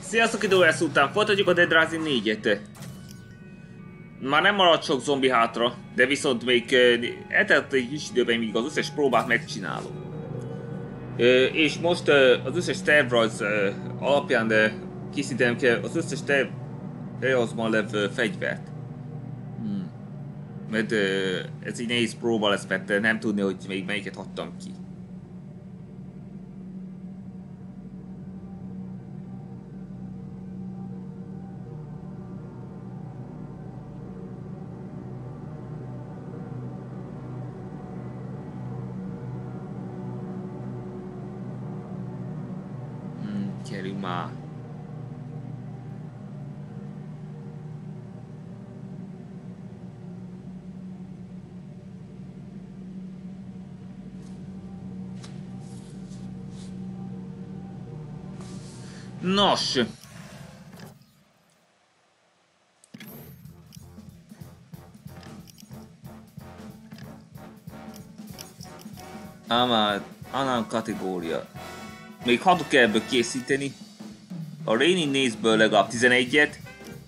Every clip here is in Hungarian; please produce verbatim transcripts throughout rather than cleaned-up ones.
Sziasztok, időlesz után folytatjuk a Dead Rising négyet. Már nem maradt sok zombi hátra, de viszont még uh, eltelt egy kis időben, míg az összes próbát megcsinálom. Uh, és most uh, az összes tervrajz uh, alapján uh, készítenem kell az összes tervrajzban levő fegyvert. Hmm. Mert uh, ez így nehéz próba lesz, mert uh, nem tudni, hogy még melyiket hagytam ki. Már. Nos. Ám annan kategória. Még hatot kell ebből készíteni. A Raining Nails-ből legalább tizenegyet.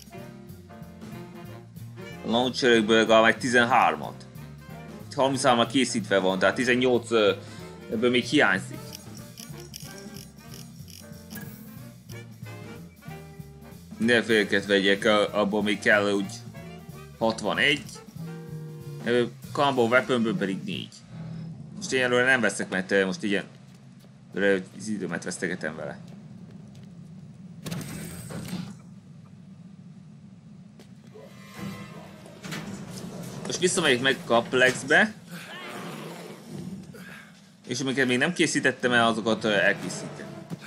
A Launcherekből legalább tizenhármat. Itt harminchárom készítve van, tehát tizennyolc ebből még hiányzik. Mindenféleket vegyek, abból még kell úgy hatvanegy. Ebből Combo Weaponből pedig négy. Most én előre nem veszek, mert most ilyen az időmet vesztegetem vele. Most visszamegyek meg Kaplexbe. És amiket még nem készítettem el, azokat elkészítem.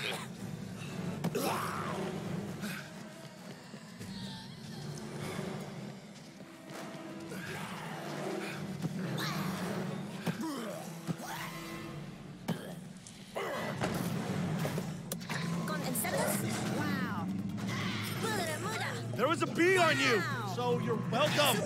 There was a bee on you, so you're welcome.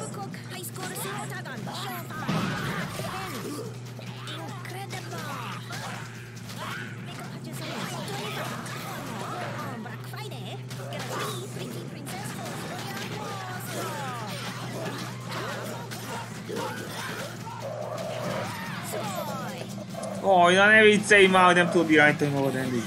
Oh, ja ne viccelj már, hogy nem tudod irányítani magad endig.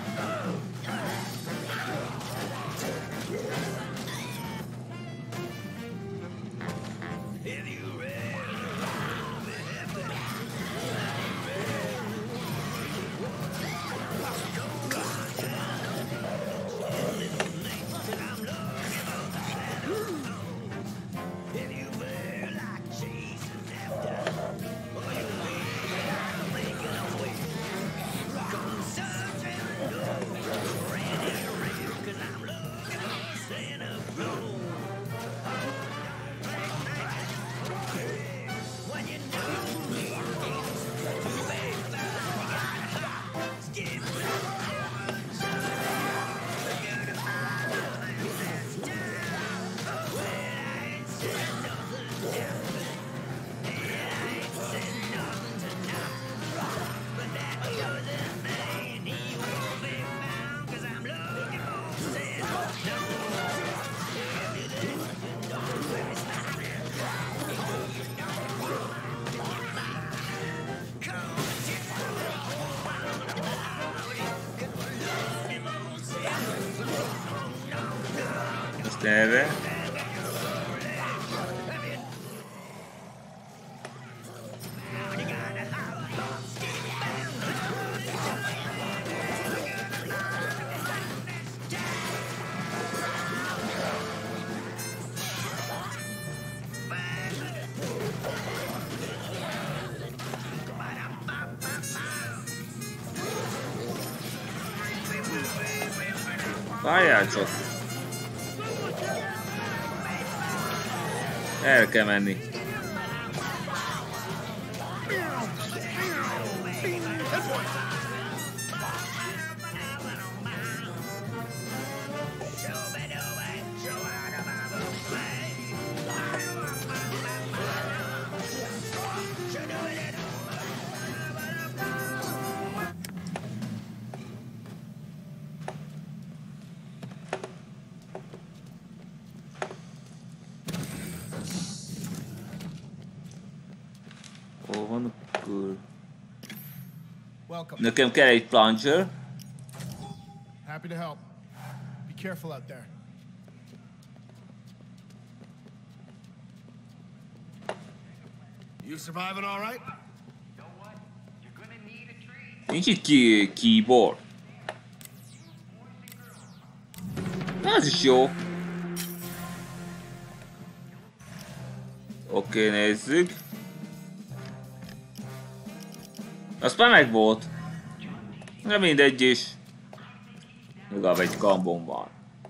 Erre. Várjál csak! El kell menni. Welcome. Nekem kell egy plunger. Happy to help. Be careful out there. You surviving all right? Nincs itt ki keyboard. Ez is jó. Oké, nézzük. Az már meg volt. De mindegy is. Legalább egy kambon van.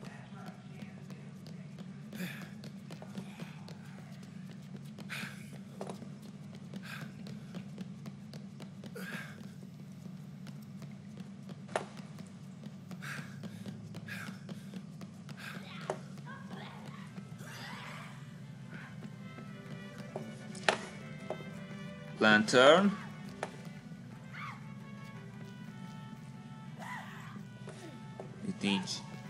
Lantern. Itt nincs.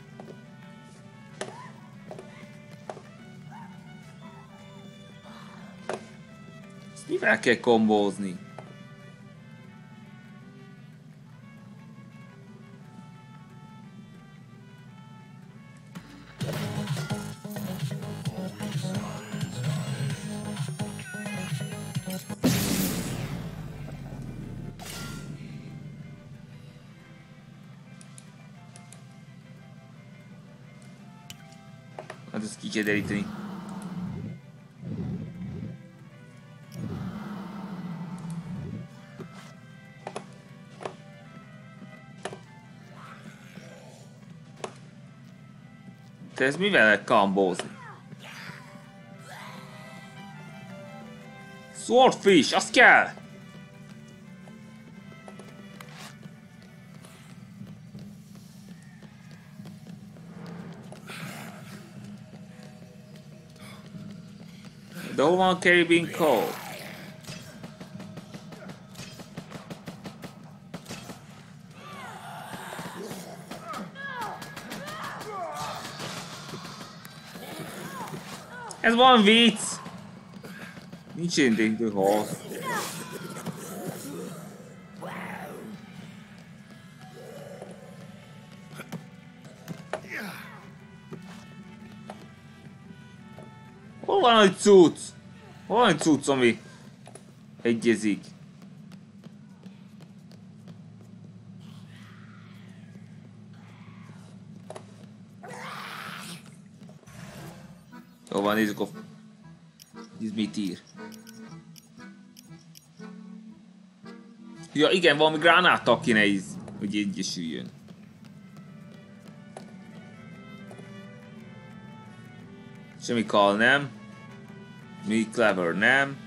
Ezt mivel kell kombózni? Hát ezt ki kell deríteni. Te ez mivel lehet kambózni? Swordfish, az kell! De hol van a Caribbean Cove? Ez van vicc! Nincs anything to hold. Hol van egy cucc? Hol van egy cucc, ami egyezik? Jó van, nézzük a... Ez mit ír? Ja igen, valami gránáttal kéne ez, hogy egyesüljön. Semmi kal nem. Mi clever nem.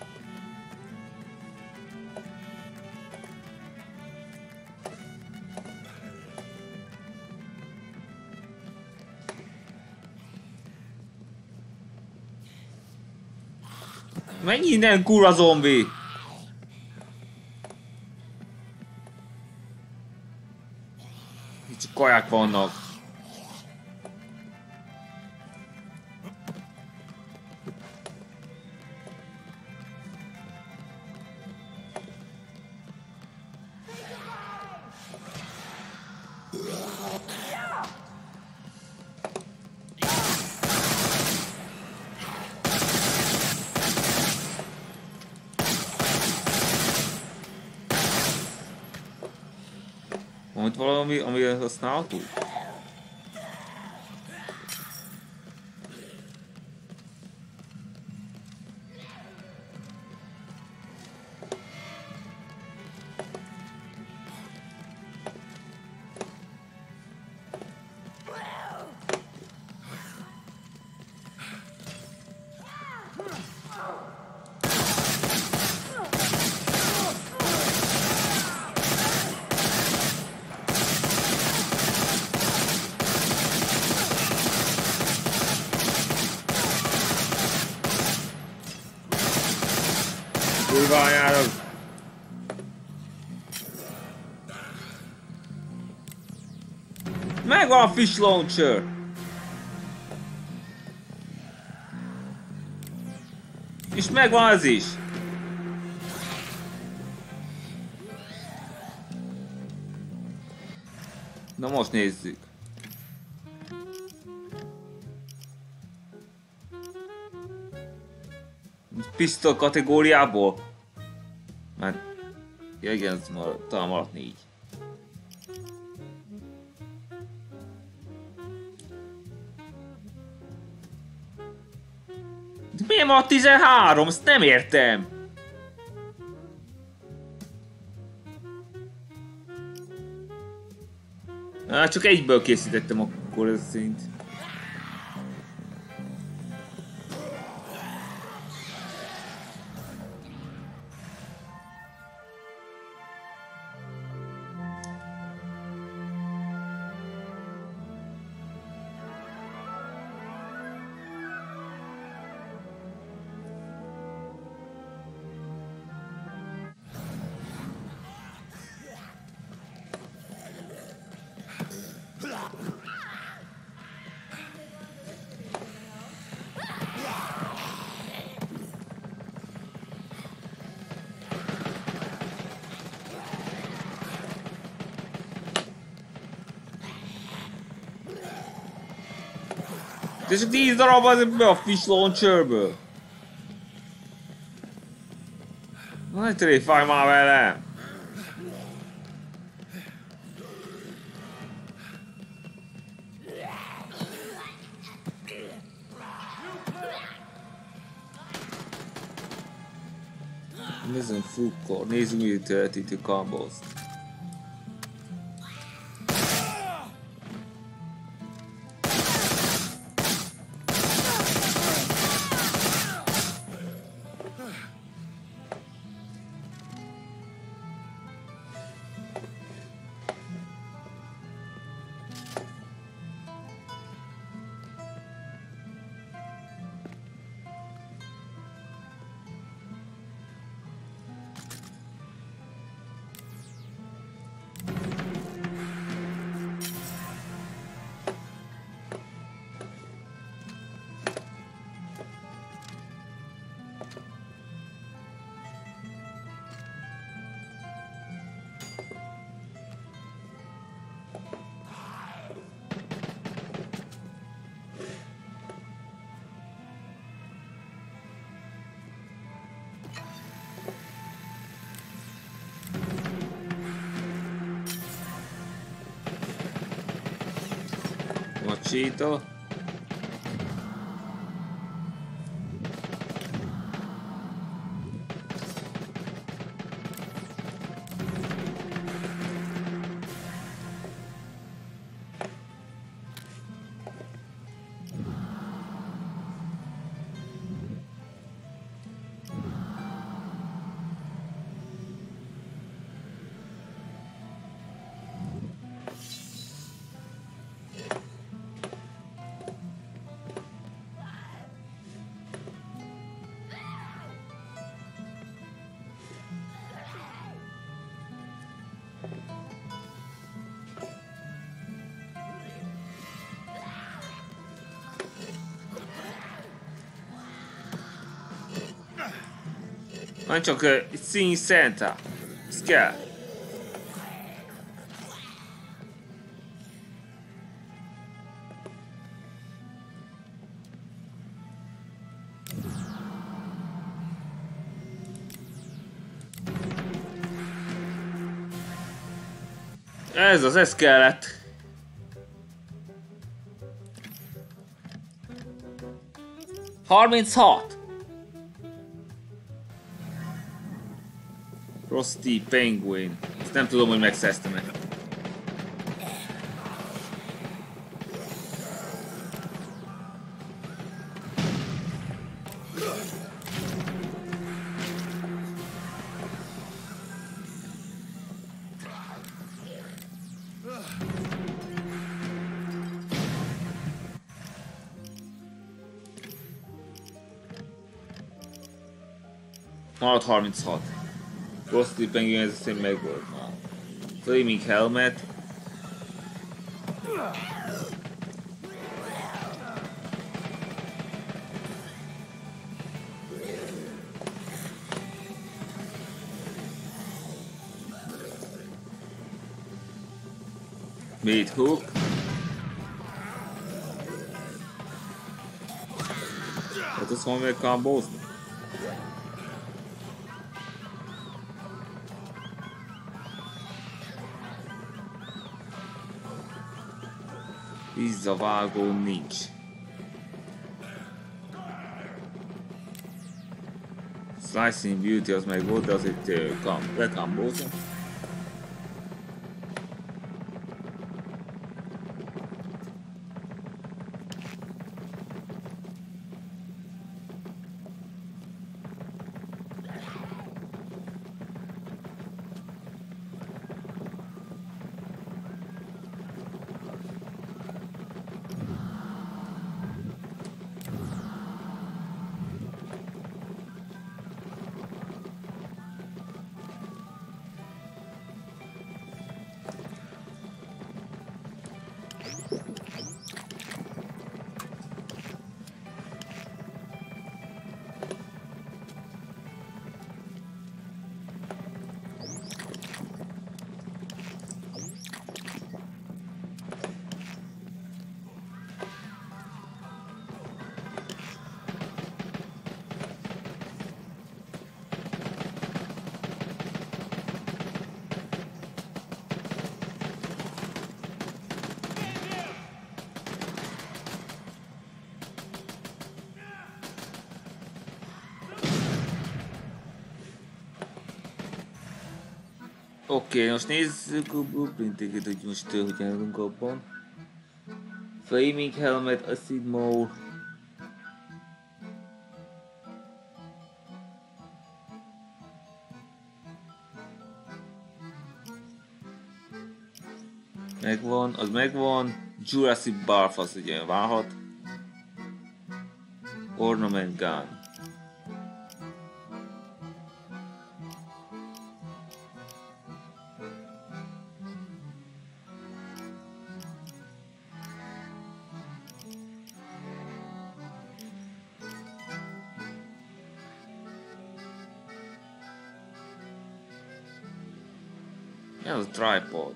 Menj innen, kurva zombi! Itt csak kaják vannak. Van itt valami, amire használható? Kurvájára! Megvan a fish launcher! És megvan ez is! Na most nézzük. Pisztol kategóriából? Már... Ja igen, ez mar... talán maradt négy. De miért maradt tizenhárom? Ezt nem értem! Ah, csak egyből készítettem akkor ez szerint. De csak tíz darab az be a fish launcherből. Ne tréfálj már velem! Nézzünk fukkor, nézzünk mi történt a combos. Machito. Van csak uh, Scene Center. Ez kell. Ez az, ez kellett. harminchat. Frosty Penguin. Ezt nem tudom, hogy megszereztem-e. Maradt harminchat. Frosty Penguin, ez szép meg volt már. Flaming Helmet. Meat hook. Hát azt mondom, hogy kambózni. Visszavágó nincs. Slicing Beauty az meg volt, de az itt lekambózom. Oké, okay, most nézzük a blueprinteket, hogy most hogy állunk abban. Flaming Helmet, Acid Mole. Megvan, az megvan. Jurassic Barf az ugye válhat. Ornament Gun. Ez a tripod.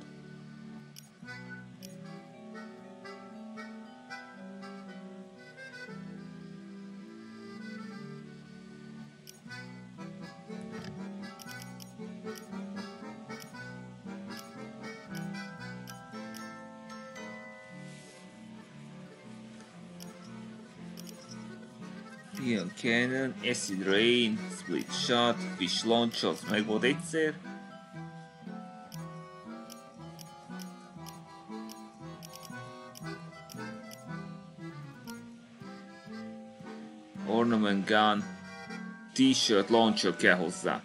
Ion Cannon, Acid Rain, Split Shot, Fish Launch, az meg volt egyszer. Ornament Gun, T-shirt launcher kell hozzá.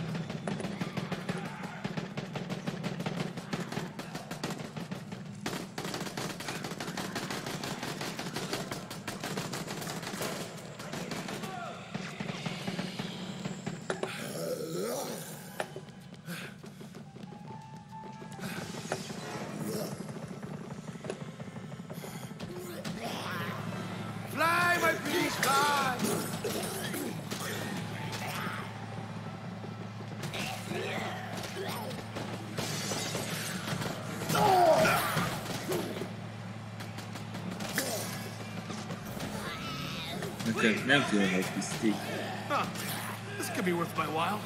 Fly, my pretty, fly! Nekem nem tudom, hogy piszti. Huh. This could be worth my while.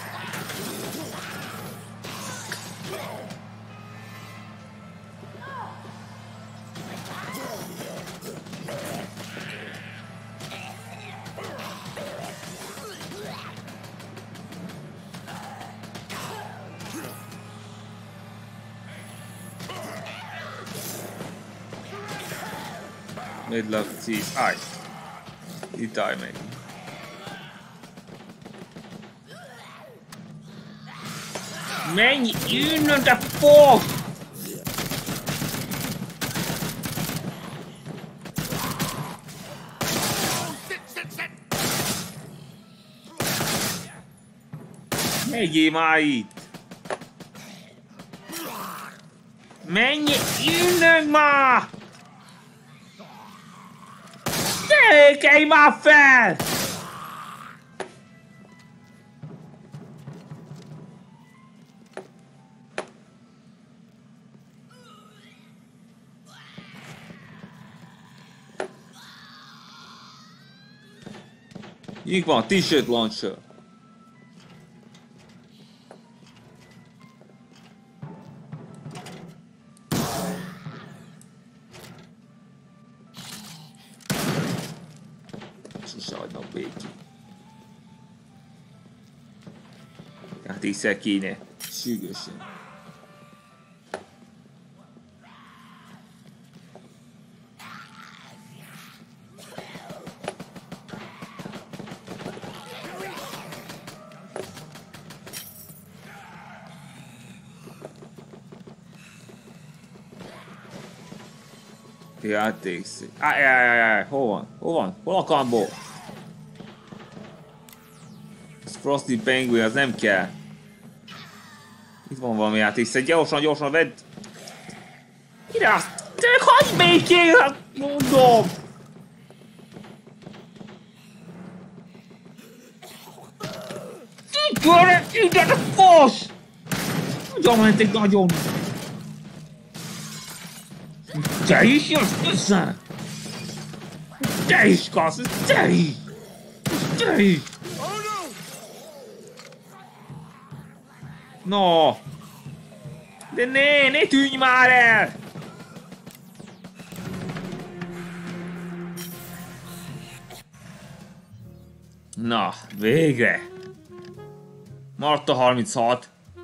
Middle of these eyes. Itt állj meg. Menj innen, de fog! Menjél már itt! Menj innen már! Kelj már fel! Itt van, T-shirt launcher. Sose hagynak békén. Hát észre kéne. Sürgősen. Játékszék. Ájjájjájjáj, hol van? Hol van? Hol a kambó? Ez Frosty Penguin, az nem kell. Itt van valami játékszék, gyorsan, gyorsan vedd! Ide azt! Te meg hagyd békén! Mondom! Gyere, ide a fasz! Ugyan mentek nagyon! Te is jössz össze! Te is kasz! Te is! Te is! No! De ne! Ne tűnj már el! Na, végre! Marta harminchat.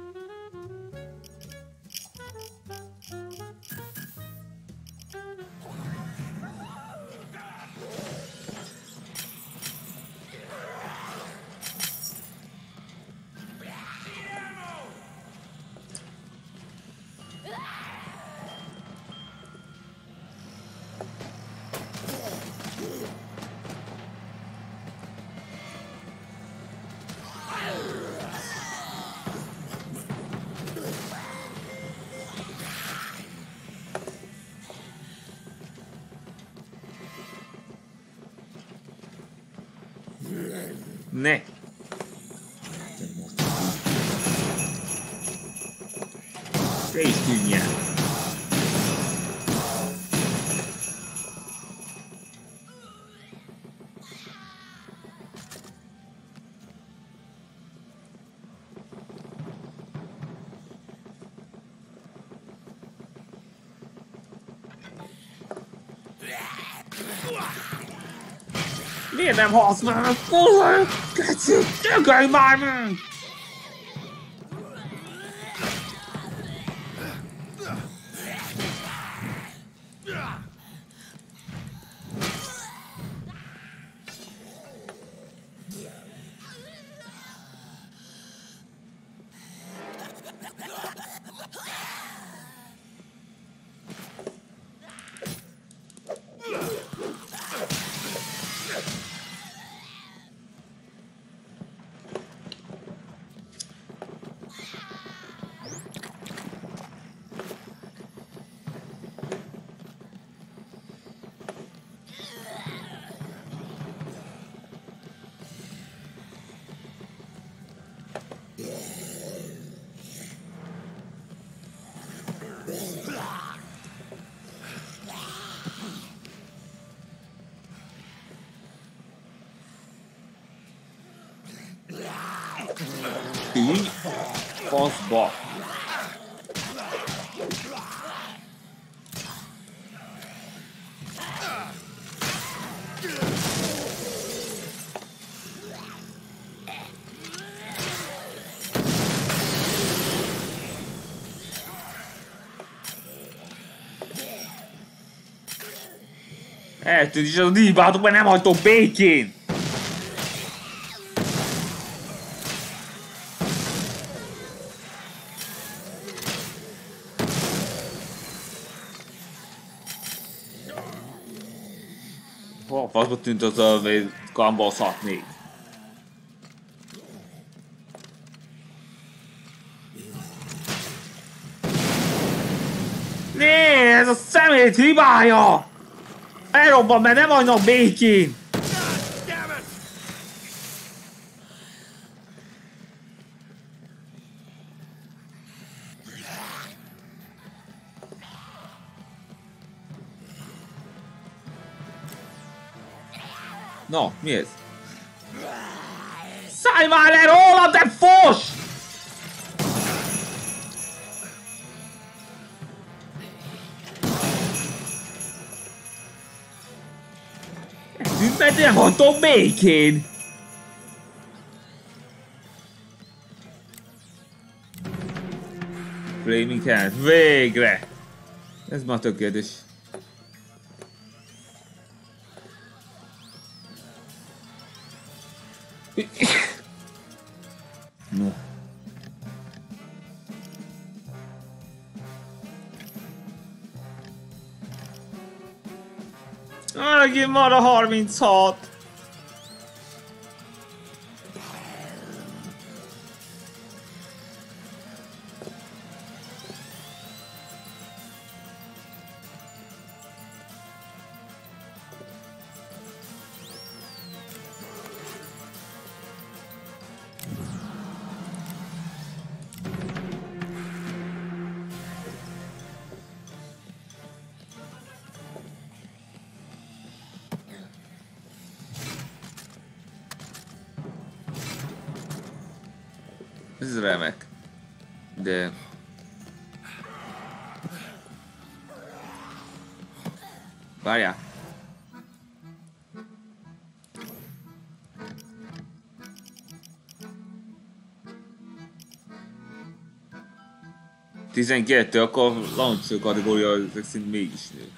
Ne! Te is tűnjel! Miért nem halsz már? Fújj! Keci! Tökölj már meg! Így? Faszba! Eltűnt is az a díjbátok, mert nem hagytok békén! Hol faszba tűnt az a Gumball négy? Né, ez a szemét hibája! Elrobban, mert nem hagynak békén! No, mi ez? Szállj már le rólam, de fos! Ezt mert nem hagytok békén! Flaming Hand, végre! Ez már tökéletes. No. Megint van a harminchat! Ez remek. De... Várjál. tizenkettő, akkor launcher kategória ezek szerint mégis nő.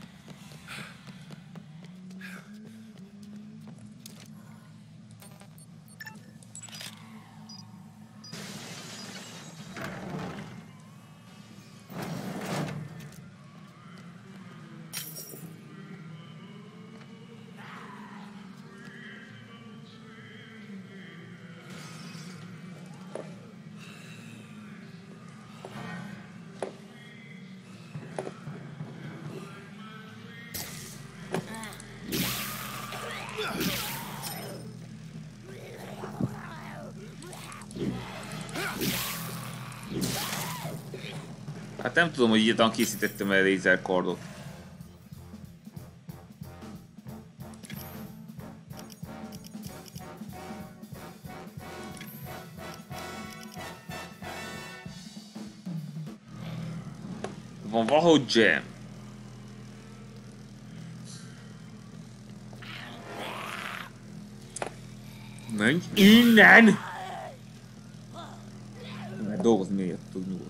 Hát nem tudom, hogy ilyetán készítettem el lézerkardot. Van valahogy jam. Menj innen! Mert dolgozni miért tud nyugodtan.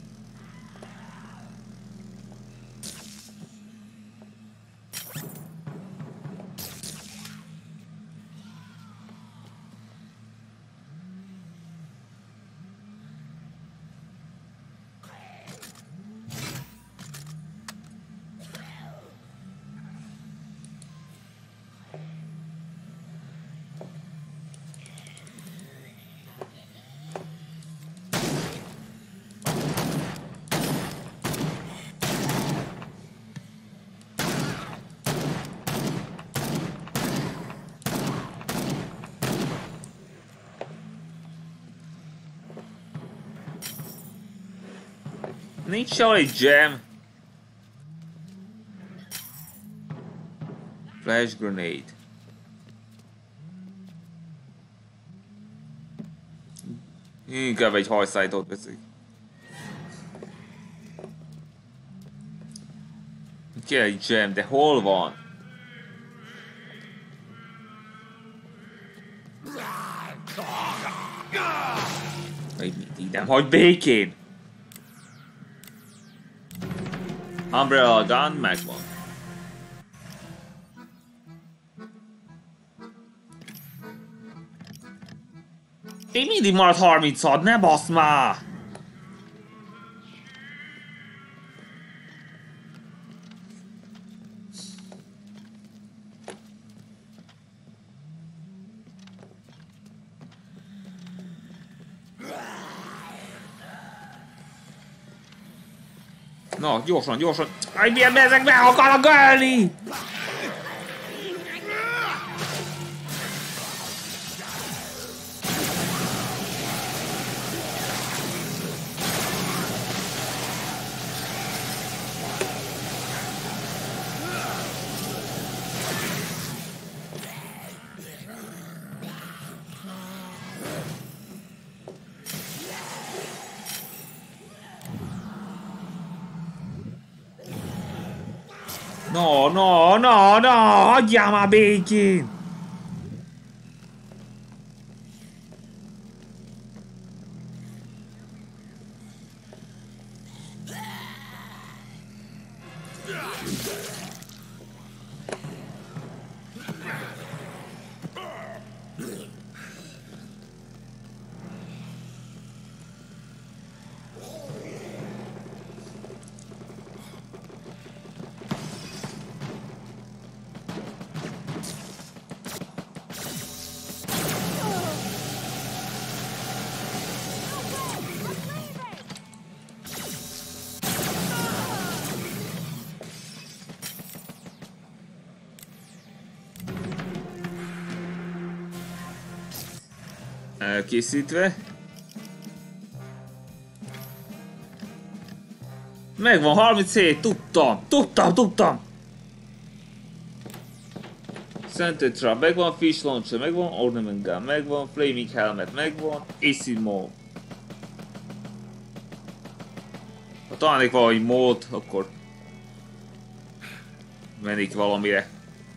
Nincs sehol egy jam. Flash grenade. Inkább egy hajszájtot veszik. Kell egy jam, de hol van? Így nem hagy békén! Umbrella gun megvan. Én mindig marad harmincad, ne basz már! Na, gyorsan, gyorsan! Aj, milyen ezek be akarnak ölni! No, no, no, no, hagyjál már békén! Elkészítve. Megvan, harminchét, tudtam, tudtam, tudtam! Center Trap, megvan, Fish Launcher, megvan, Ornament Gun, megvan, Flaming Helmet, megvan, Acid Maw. Ha találnék valami mód, akkor mennék valamire.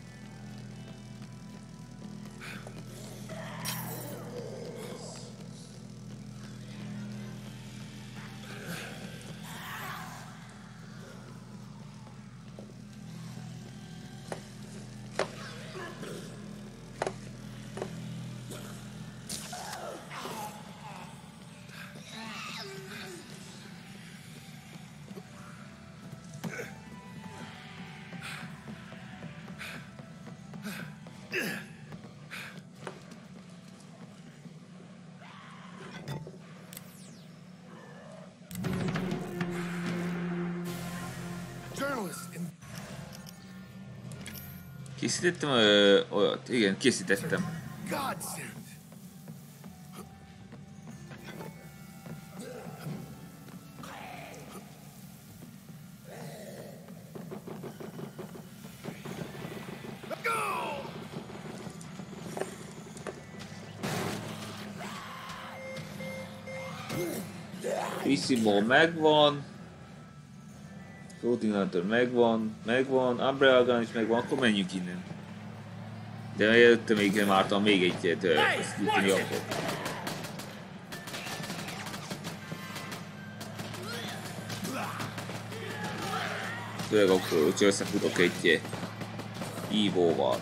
Készítettem ö, olyat, igen, készítettem. Isimo megvan. Floating Hunter megvan, megvan, Umbrella Gun is megvan, akkor menjünk innen. De előtte még nem ártam még egyet, ezt ütni akkor. Főleg akkor, hogyha összefutok egy ívóval.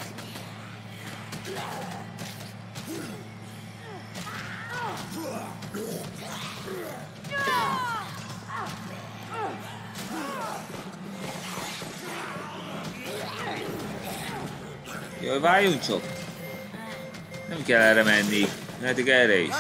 Jaj, várjunk csak! Nem kell erre menni, mehetek erre is.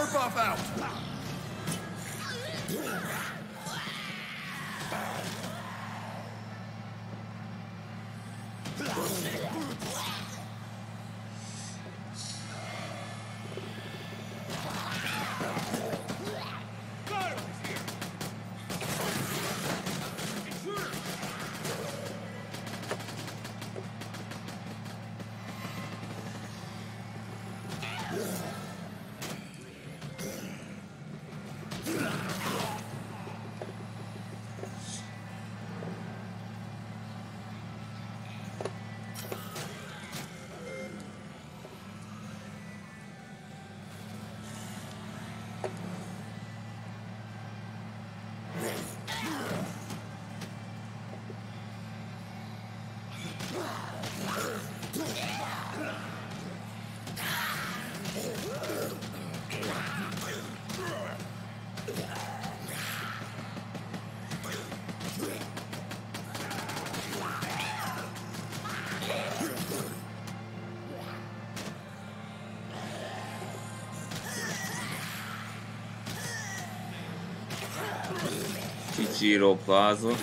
Kicsi pázol.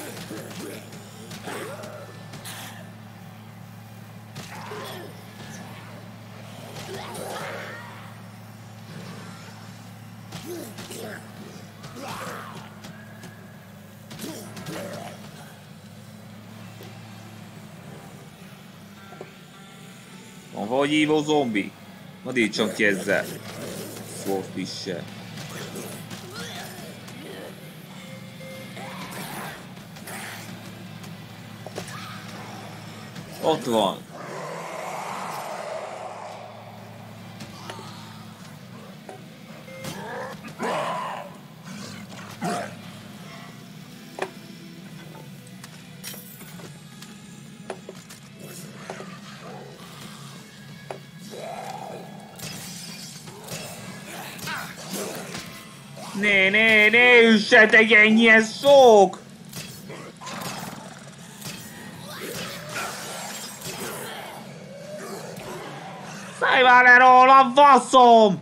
Van vagy ívó zombi? Madítson ki ezzel. Swordfish-sel. Ott van. Ne, ne, ne üssetek ennyien sok! Szállj már le róla, faszom!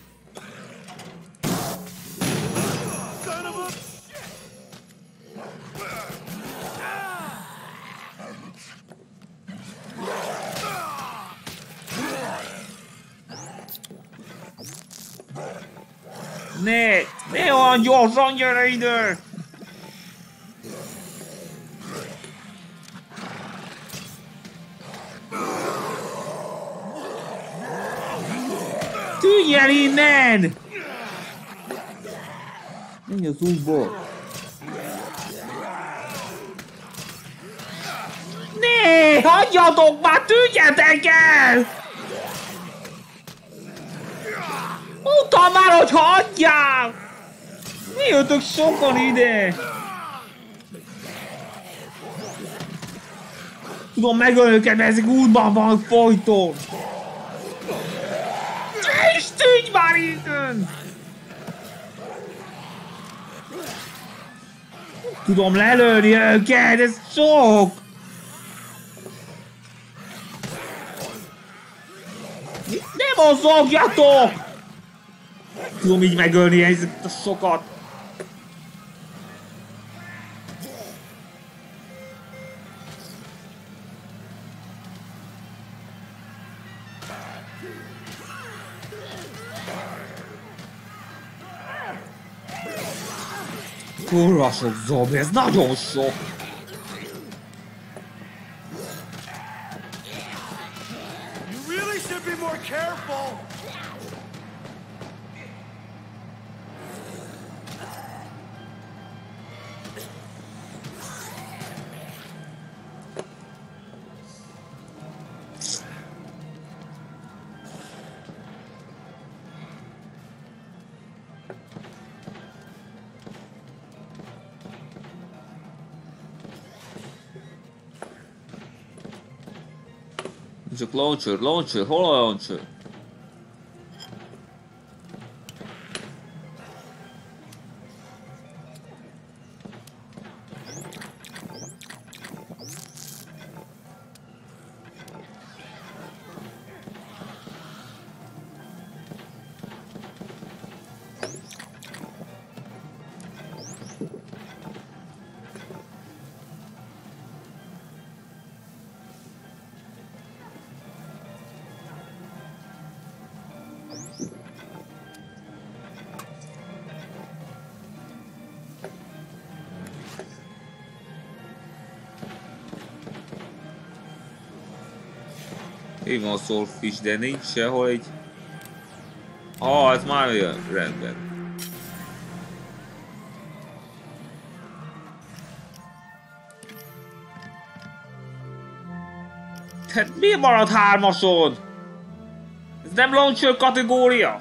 Ne, ne olyan gyorsan, gyere ide! Tűnj el innen! Menj az útból! Ne, hagyjatok már, tűnjetek el! Mondtam már, hogy hagyjál! Mi jöttök sokan ide? Tudom megölni őket, mert ezek útban van folyton! És tűnj már innen! Tudom lelőni őket, ez sok! Ne mozogjatok! Tudom így megölni ezeket a sokat. Kurva sok zombi, ez nagyon sok. You really should be more careful. Csak launcher, launcher, hol a launcher? Itt van a Soulfish, de nincs sehol egy... Ah, ez már olyan rendben. Hát mi maradt hármason? Ez nem launcher kategória?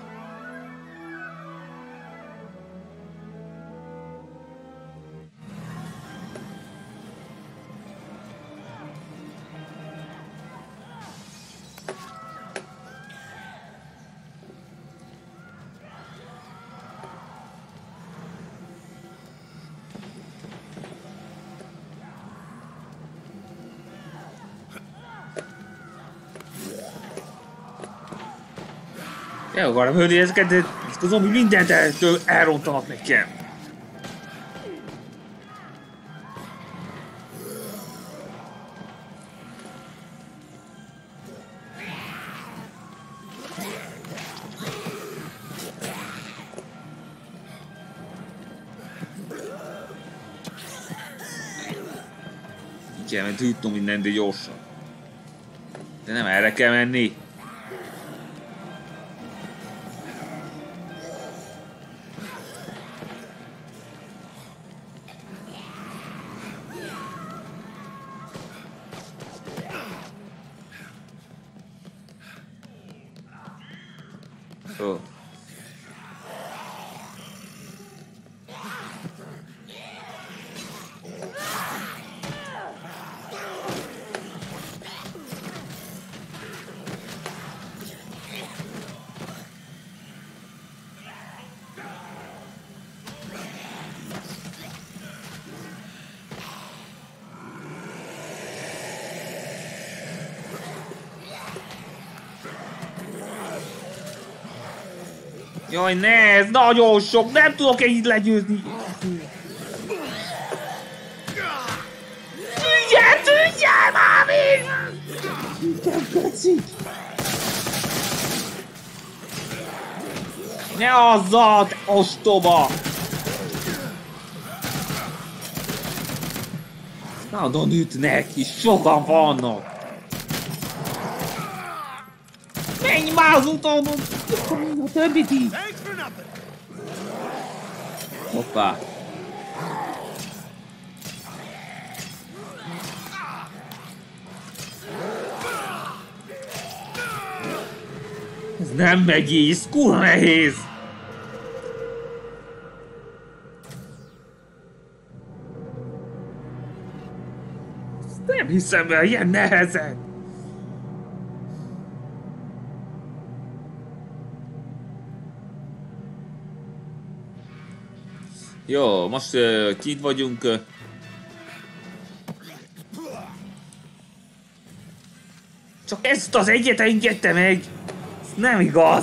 El akarom hölni ezeket, de ezek a zombi mindent el, elrontanak nekem. Így kell menni, tudnom mindent, de gyorsan. De nem erre kell menni. Ó. Jaj, ne, ez nagyon sok, nem tudok így legyőzni. Tűnjel, tűnjel már még! Ne azzal, te ostoba! Nagyon ütnek, és sokan vannak. Menj már az utána! A többit így! Hoppá! Ez nem megy így, ez kurva nehéz! Ezt nem hiszem el, ilyen nehezen! Jó, most uh, kint vagyunk. Uh. Csak ezt az egyet engedte meg! Ez nem igaz!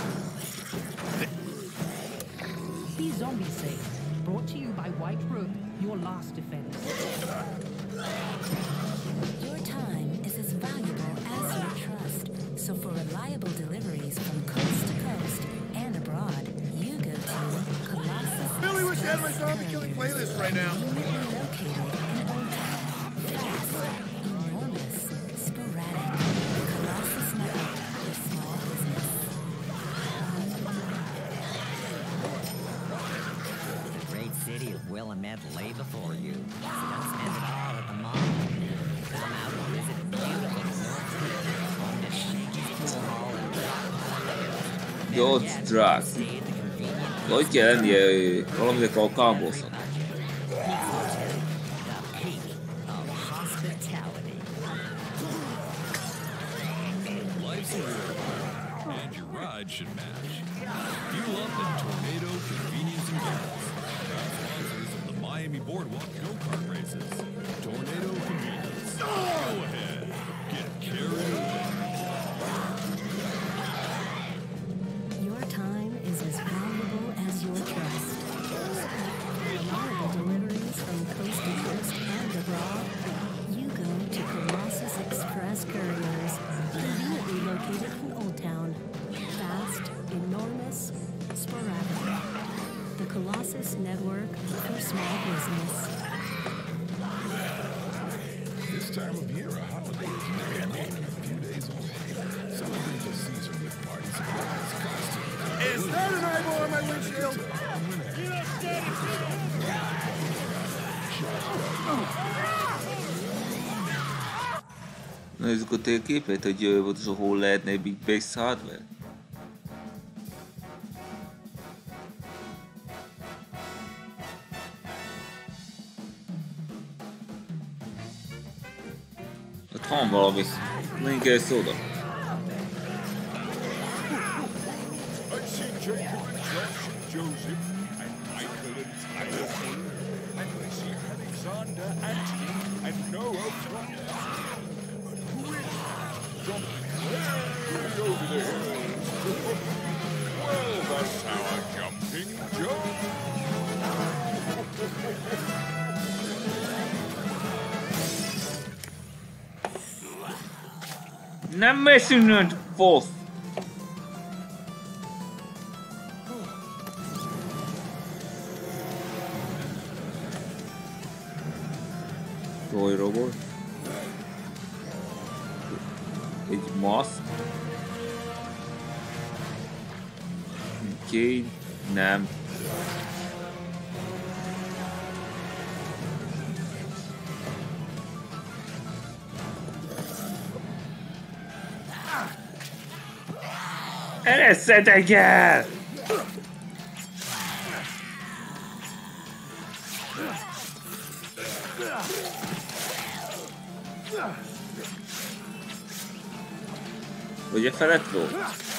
God's Drag. Hogy kell lennie valaminek alkalmaznak? Nézzük a térképet, hogy pontosan hol lehetne egy Big Base hardware. Ott van valami, nem kell szóda. Nem mész innen, fosz! Toy robot. Egy maszk. Oké, nem. Eresszetek el! Ugye felett volt?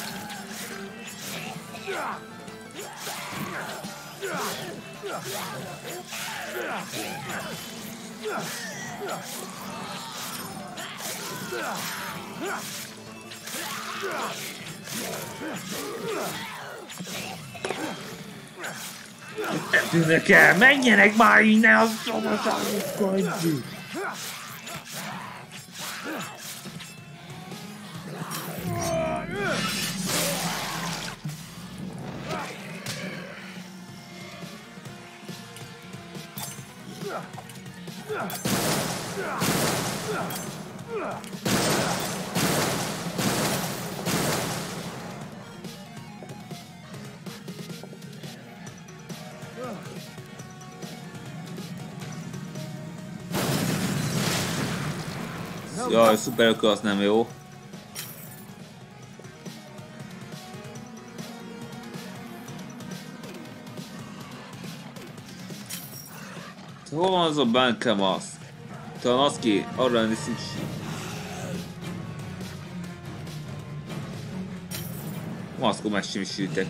Nem tűnök el, menjenek már innen a szomorúságokon! Jaj, szuperökö az nem jó. Hol van az a Bankamás? Talán az ki, arra lenni szükség. Maszkó megsemmisültek.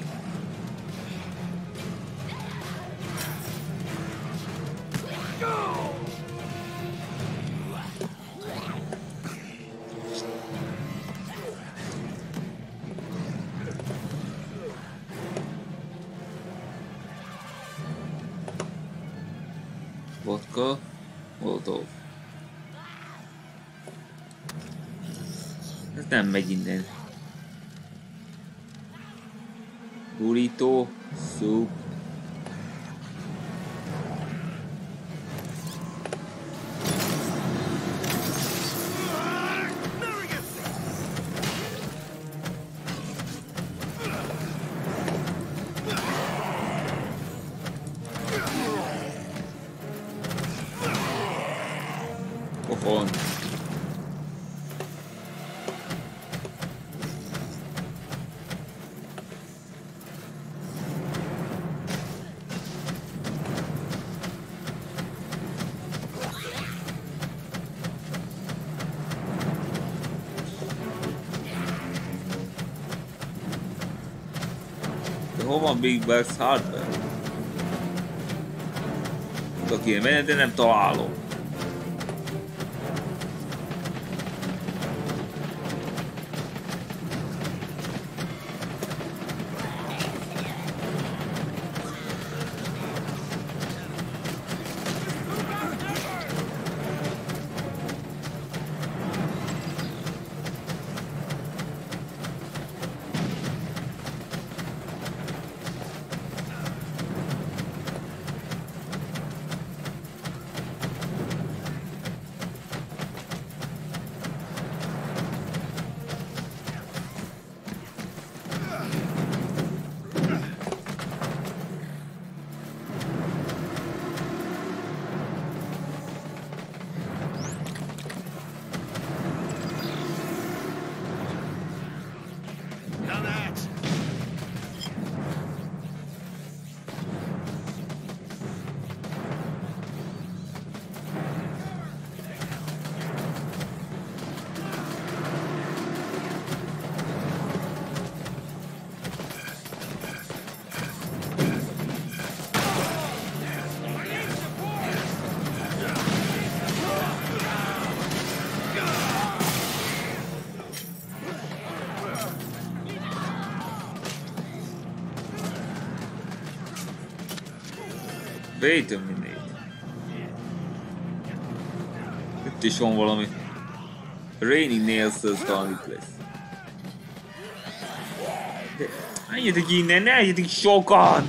Vodka, Molotov. Ez nem megy innen. Burrito, soup. Pofon. De hol van Big Bags Hardware? Tudok én menni, de nem találom. Wait a minute. Itt is van valami. Raining Nails-hez talán itt lesz. De menjetek innen, ne legyetek sokan!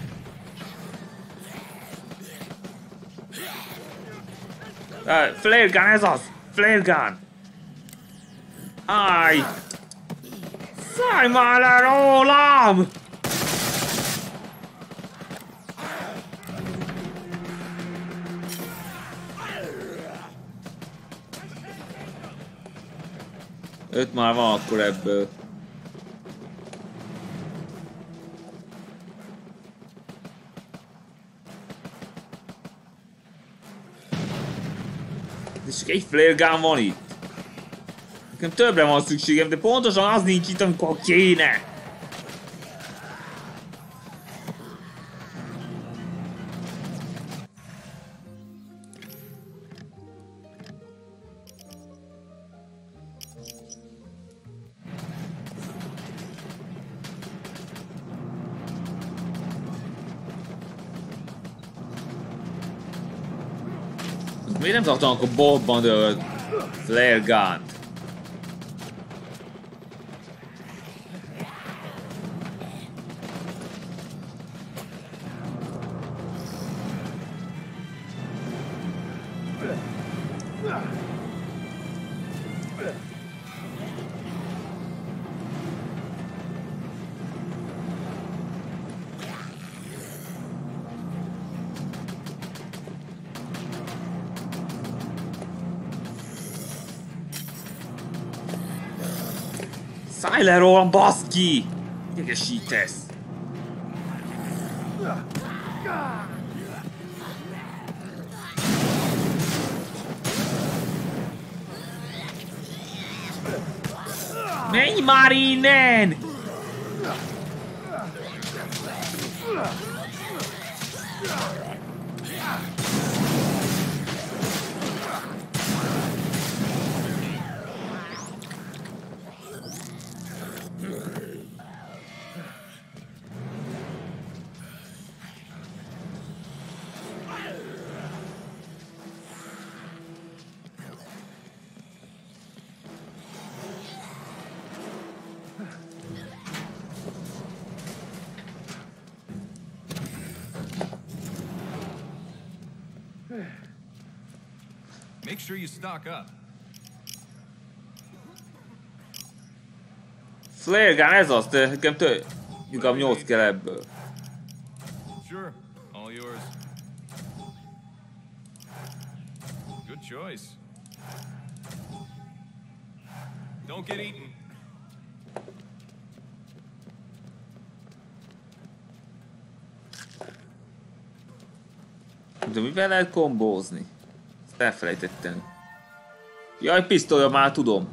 Uh, flare gun, ez az! Flare gun! Áj! Szállj már le rólam! Öt már van akkor ebből. Csak egy flare gun van itt. Nekem többre van szükségem, de pontosan az nincs itt, amikor kéne. Miért nem tartanak a boltban a flare gun-t? Szállj le rólam, baszki! Idegesítesz! Menj már innen! Make sure you stock up. Flare gun, ez az, de nekem tő... Inkább nyolc kell ebből. Sure, all yours. Good choice. Don't get eaten. De mivel lehet kombózni? Ezt elfelejtettem. Jaj, pisztolya, már tudom.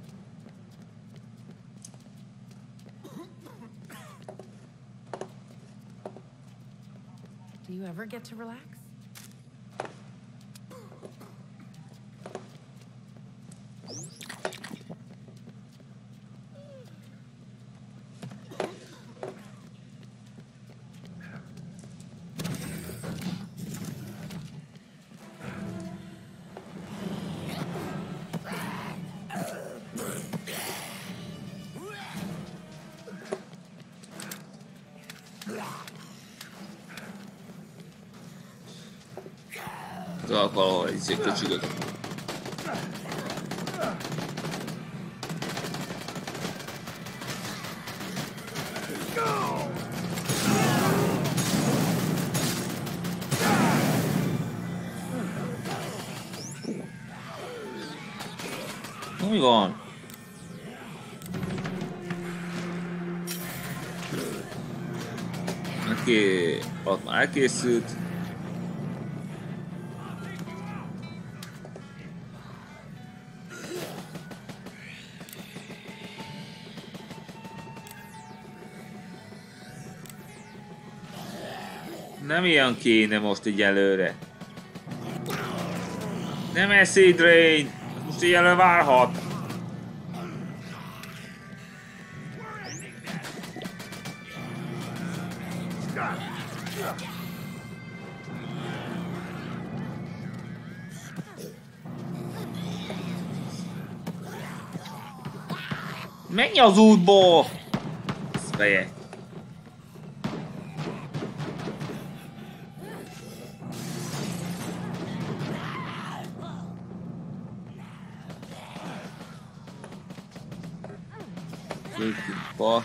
Do you ever get to relax? Tudok valahol egy szép köcsögök. Mi van? Oké, ott már elkészült. Nem ilyen kéne most egyelőre. Nem acid rain! Most egyelőre várhat. Menj az útból! Feje. Fuck.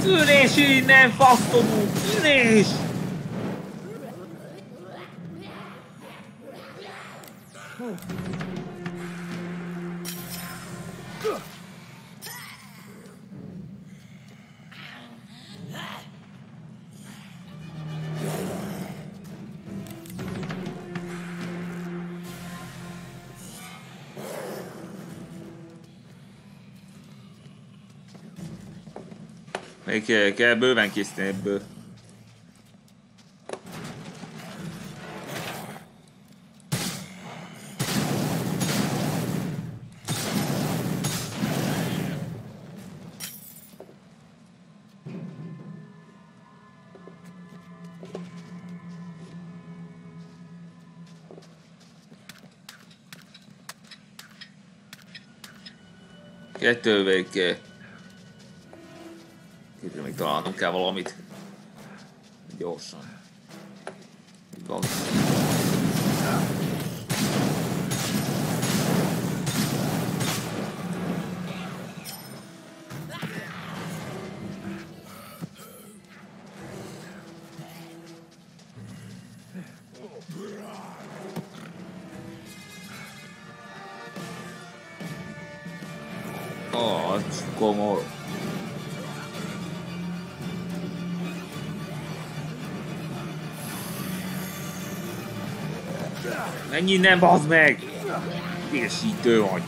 Ülés innen, faszomú! Ülés! Még kell, kell bőven készíteni ebből. Kettővel kell. Itt még találnunk kell valamit. Gyorsan. Itt van. Oh, komoly. Menj innen, bazd meg! Égesítő vagy.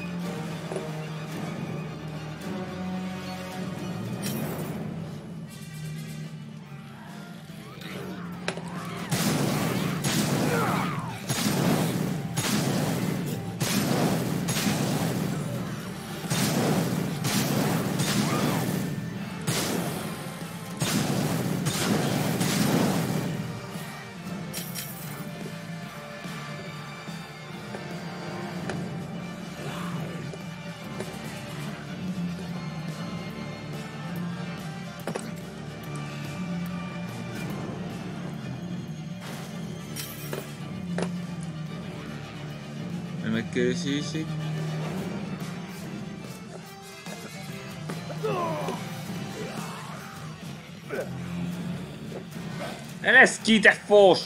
Megkeresésig. Lesz ki, te fos!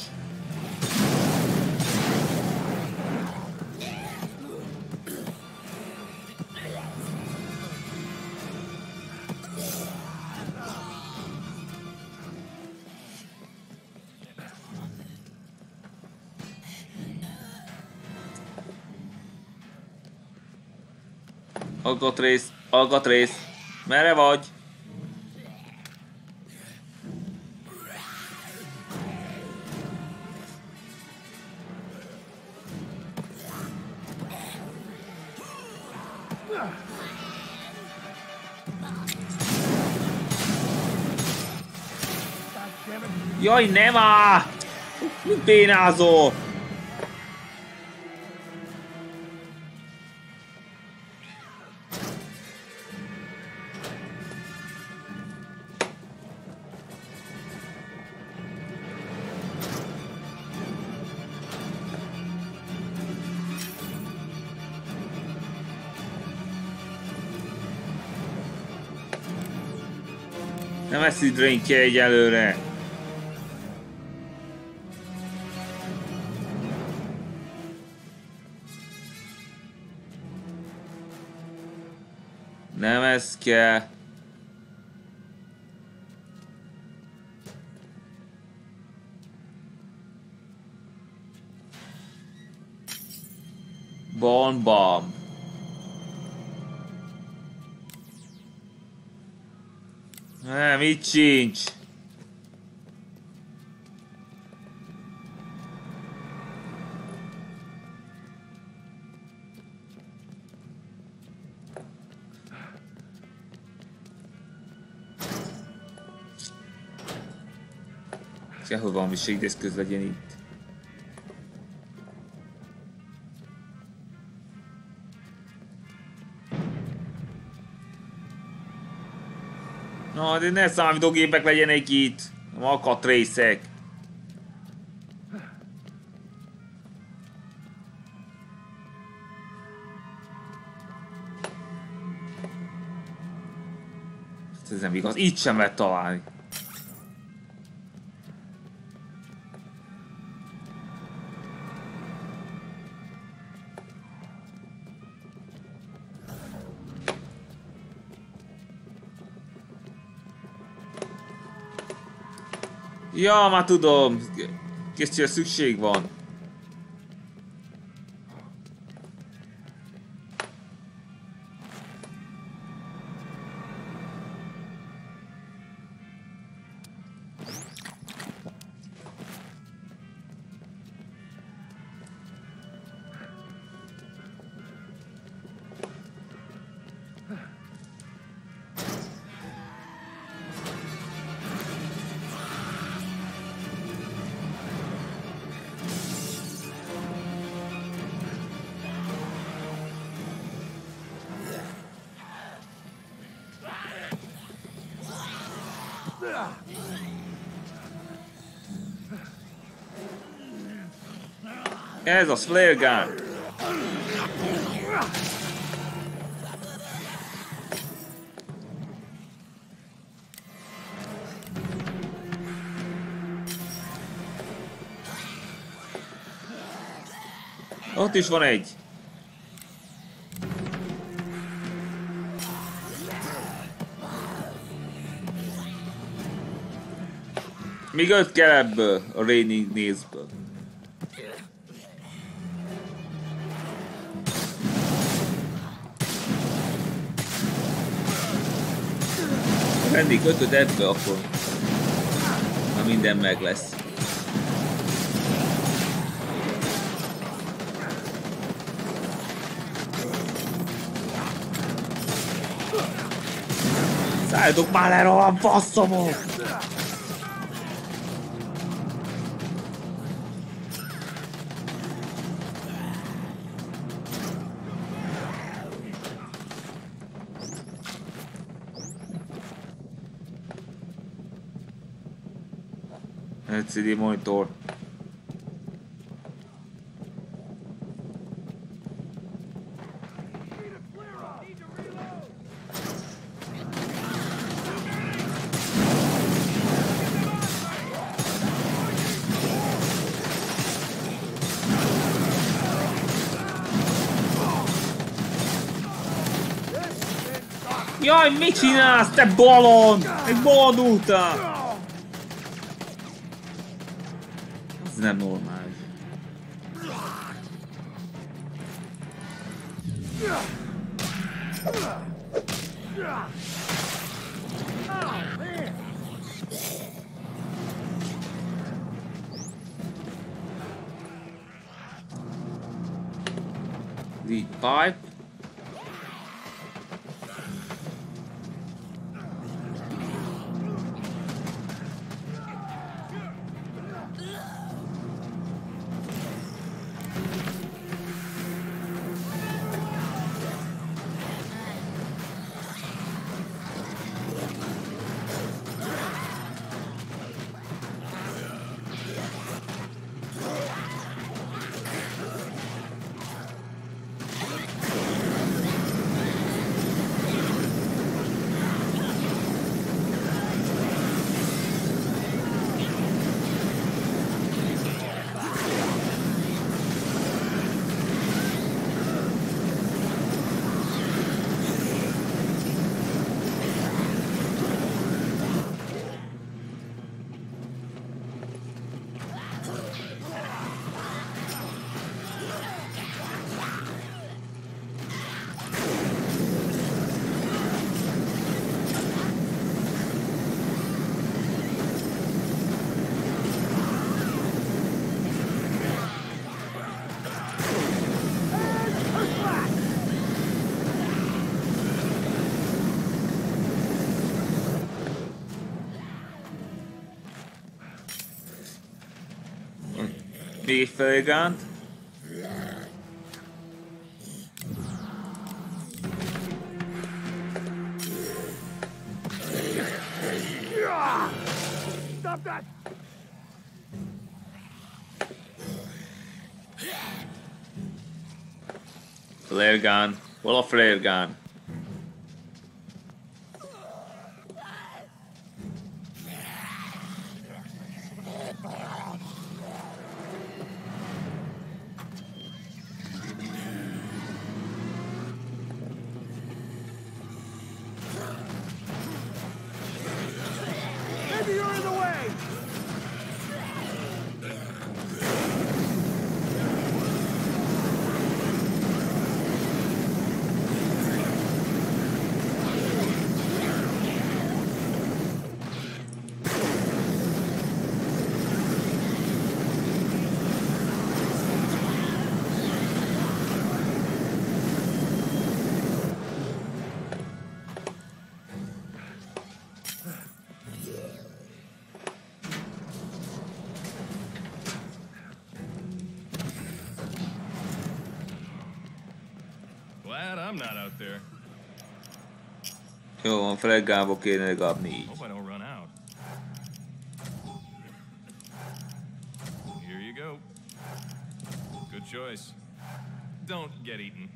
Alkatrész, alkatrész, merre vagy? Jaj, nem áll! Mit bénázol? Nem eszi drinkje egyelőre. Nem ez kell. Bonbomb. Nem, itt sincs. Sehol valami segédeszköz legyen itt. Na, de ne számítógépek legyenek itt. Alkatrészek. Ez nem igaz, így sem lehet találni. Ja, már tudom. Kicsit szükség van. Ez az flare gun. Ott is van egy. Még öt kell ebből, a Raining Nails-ből. Vennék ötöt ebből, akkor ha minden meg lesz. Szálljatok már le rólam, faszomok! el cé dé monitor. Jaj, mit csinálsz, te bolond? Egy bolondultál! Ez nem normális. Lead pipe. Még egy felgánt. Stop that! Flare gun. Hol a flare gun? You're in the way! Glad I'm not out there. Jó van, freggából kéne legalább négy. Hope I don't run out. Here you go. Good choice. Don't get eaten.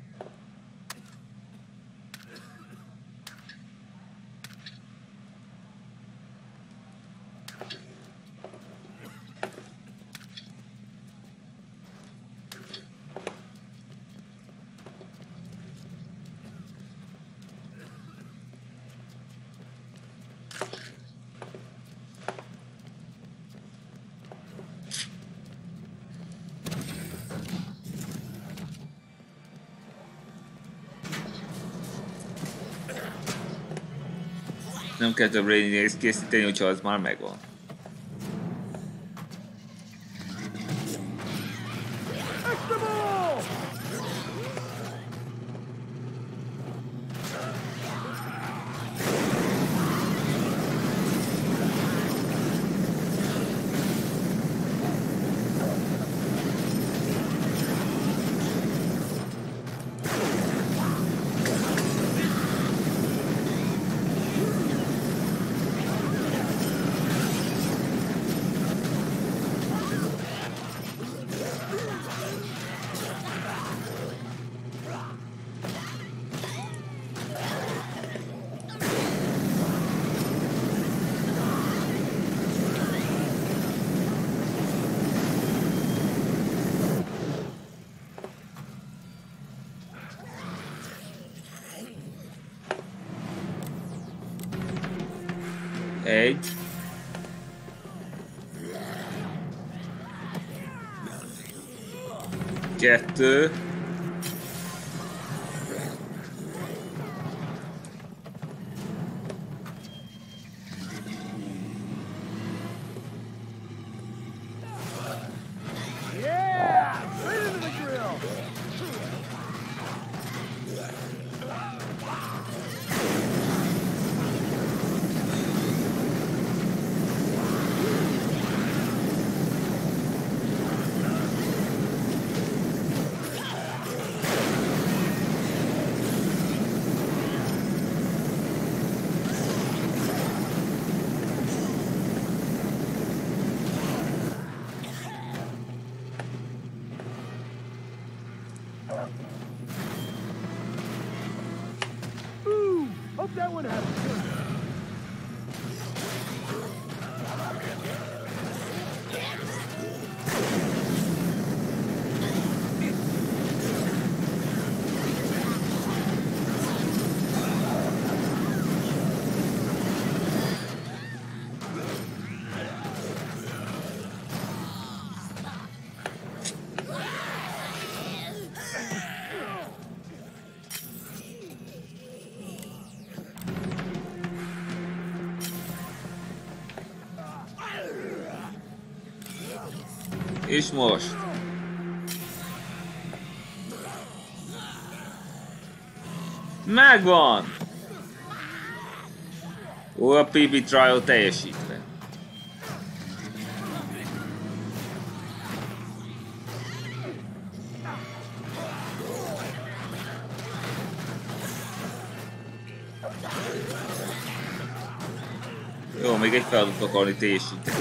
Nem kell több részt készíteni, hogyha az már megvan. Egy. Kettő. Hope that one happens. És most. Megvan! Ó, a pé bé trial teljesítve. Jó, még egy feladatot akarni teljesíteni.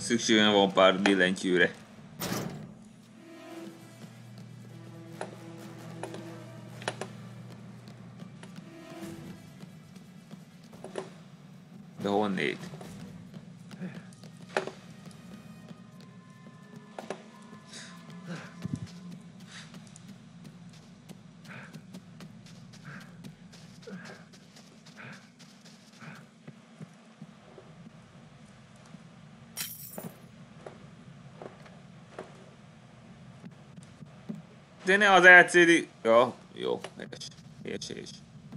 Szükségem van pár billentyűre. De honnét? De ne az el cé dé... Ja, jó, helyes, helyes, helyes.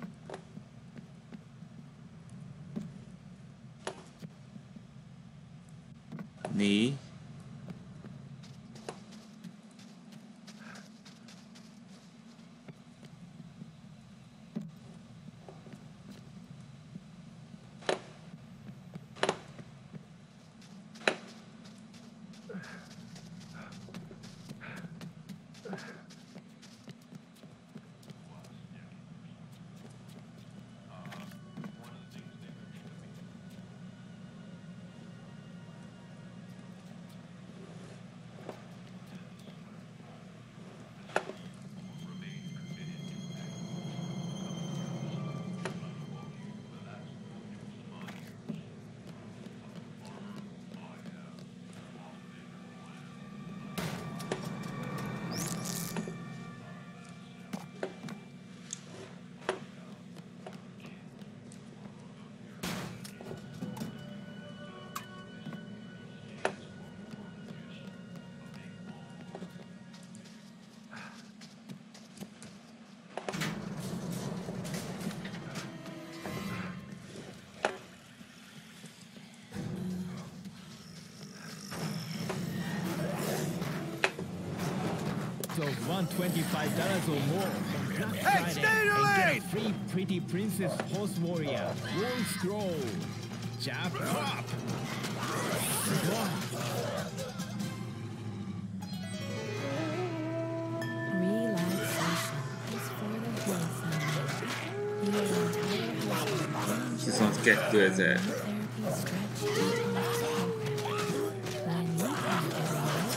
Né. So one twenty-five dollars or more on Black Hey, Friday stay in your and get lane! a free Pretty Princess Horse Warrior World Scroll. Jab pop. Relaxation is for the wholesome. Your entire health Viszont kétezer. therapy stretch detox program. When you come to relax,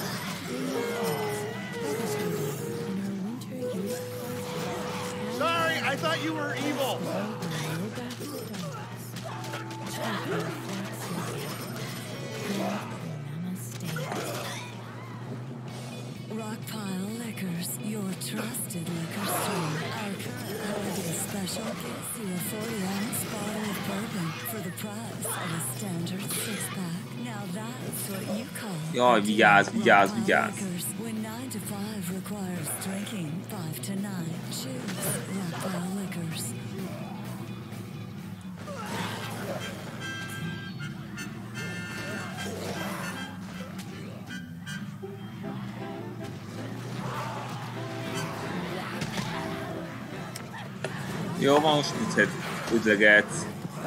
in our winter youth class, Sorry, I thought you were evil. yoga starts. Check your flexes. Namaste. Rockpile Liquors, your trusted liquor store. Our current holiday special gives you a forty ounce bottle of bourbon for the price of a standard six-pack. Now that's what you call... Jaj, vigyázz, vigyázz, Rockpile vigyázz. Liquors, when nine to five requires drinking, five to nine, choose Rockpile Liquors. Jó, most mit üdlegetsz?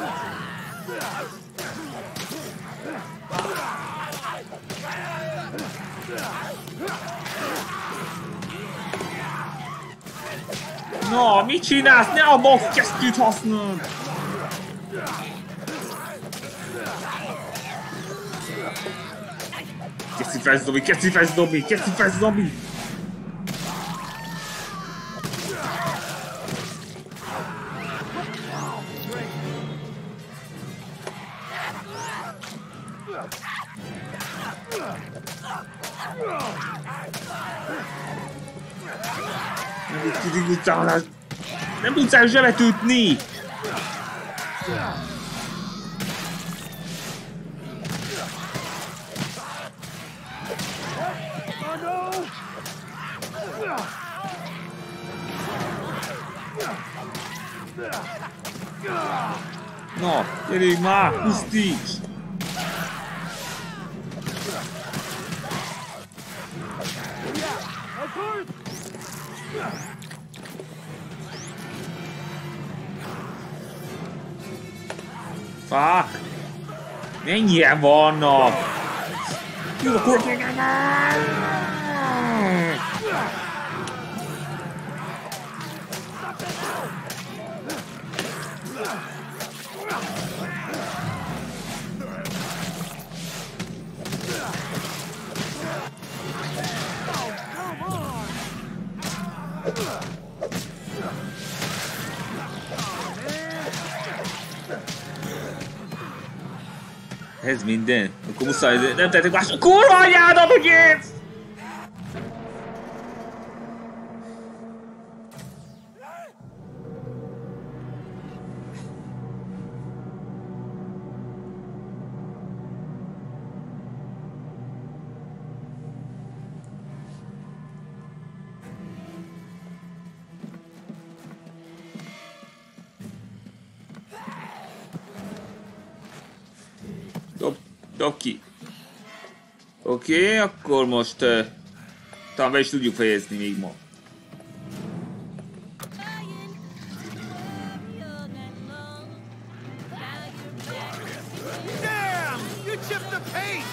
Na, mit csinálsz? Ne a bakkesztyűt használd! Keszi fel, zombi, keszi fel, zombi, keszi fel, zombi! Nem tudsz, nem tudsz el zsebet ütni! Na, gyerünk már, pusztíts! Fuck! Mennyien vannak? Jó, akkor... Ez minden? Akkor muszáj, nem tehetek más. Kurva anyádat, hogy érsz! Dob, dob ki. Oké, okay, akkor most uh, talán be is tudjuk fejezni még ma. Damn! You chipped the paint!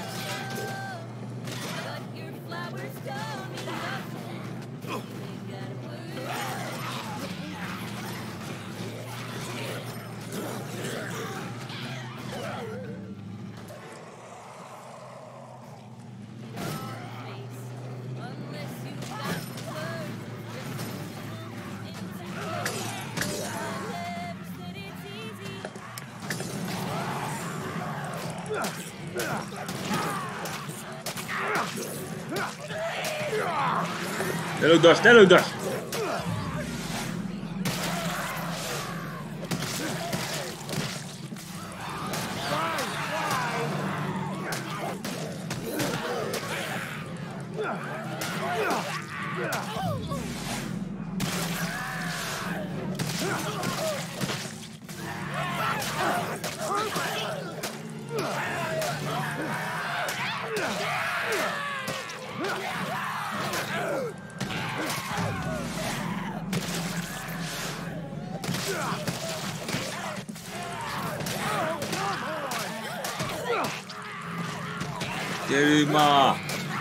Ne lögdös, ne lögdös! Gyerünk már!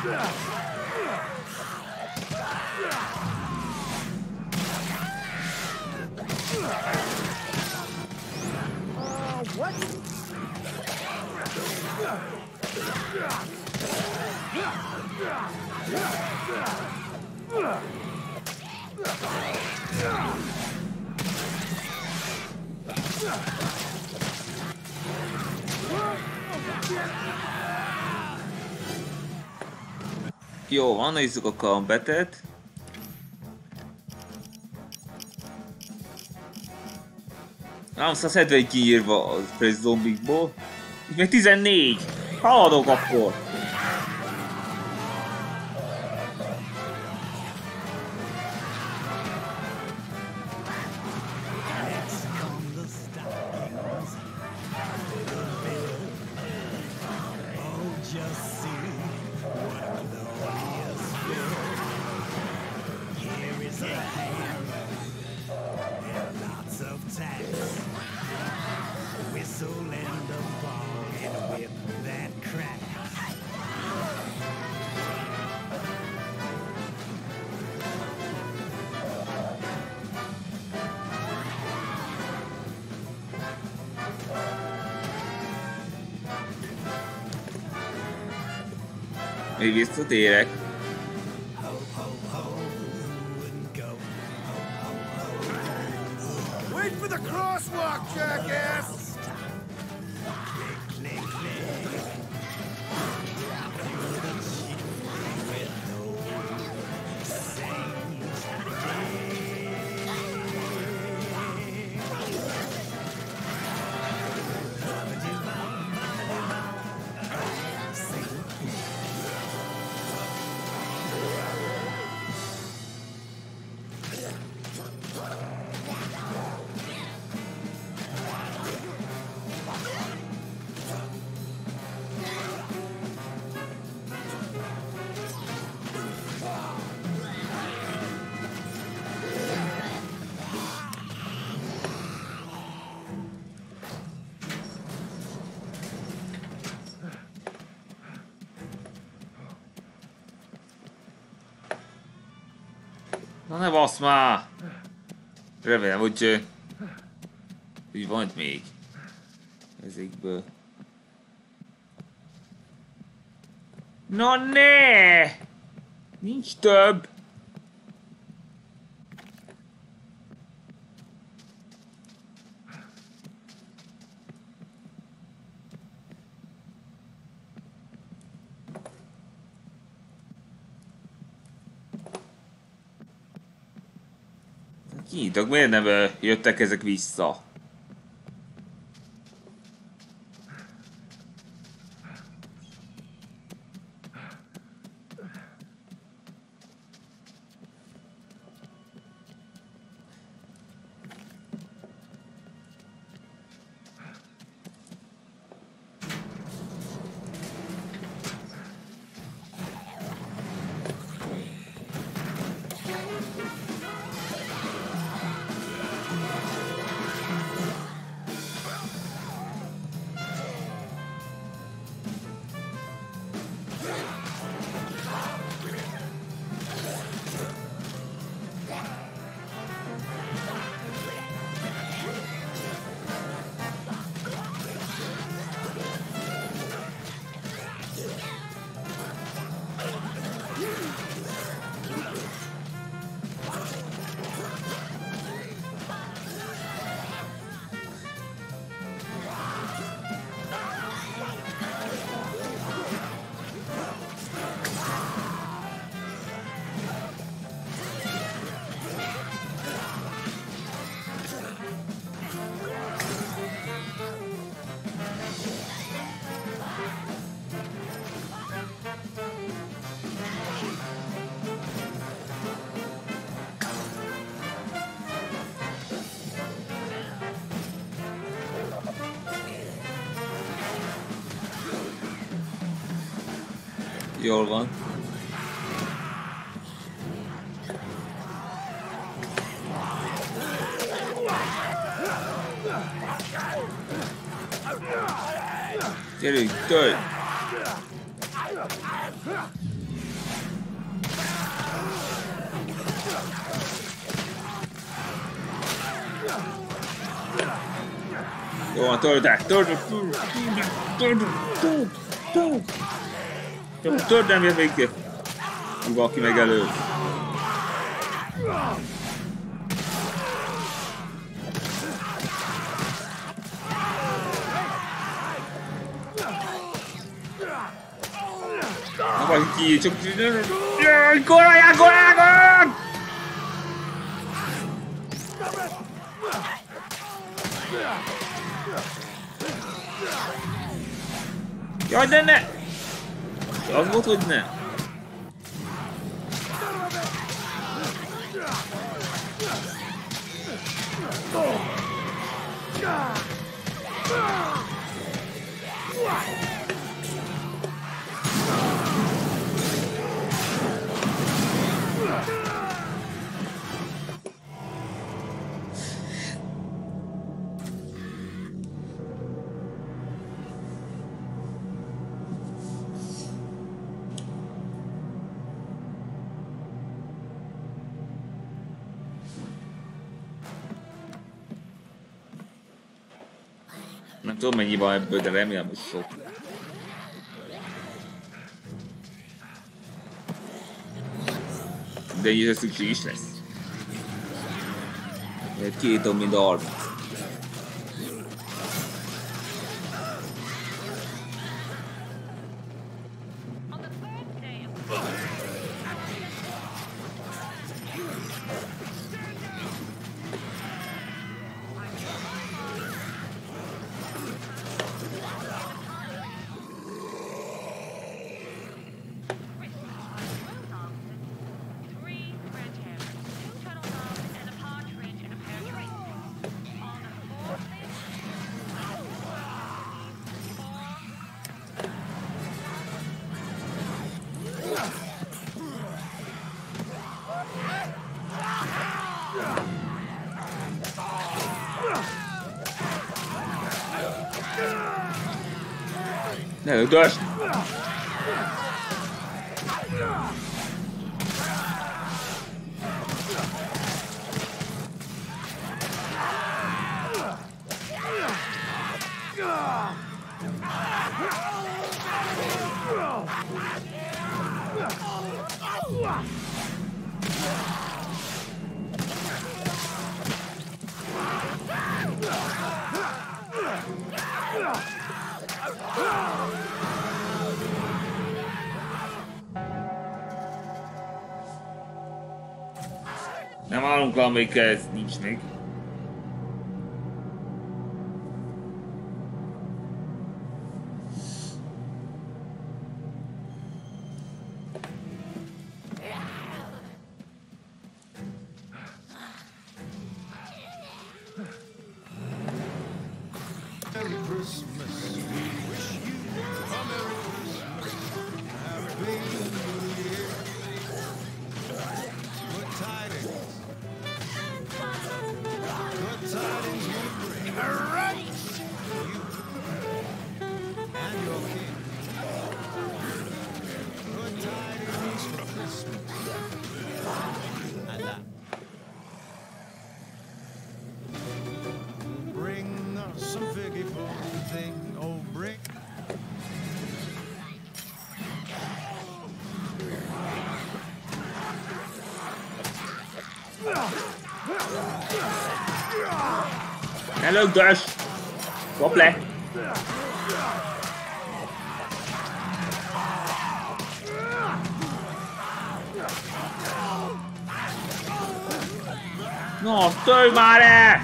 Jó, van, nézzük a combatet. háromszázhetven kiírva az Press zombikból. Itt meg tizennégy. Haladok akkor. Még visszatérek. Wait for the crosswalk, jackass! Na ne basz már! Remélem, hogy... Úgy van még. Ezekből. Na ne! Nincs több! Kinyitok, miért nem ö, jöttek ezek vissza? Jól van. Gyerünk, tölj! Jó van, töldek, töldek, töldek, töldek, töldek. Csak törd nem jön még ki. Valaki meg elő. Na vagy ki, csak... Jaj, korolják, korolják! Jaj, de ne! Az volt, hogy ne. Nem tudom mennyi van ebből, de remélem, hogy sok. De így ez szükség is lesz. Két tom, mint a harminc. Ne ödös! Nem állunk le, amelyik ez nincs még. Ne lögdös! Kap le! No, törj már el!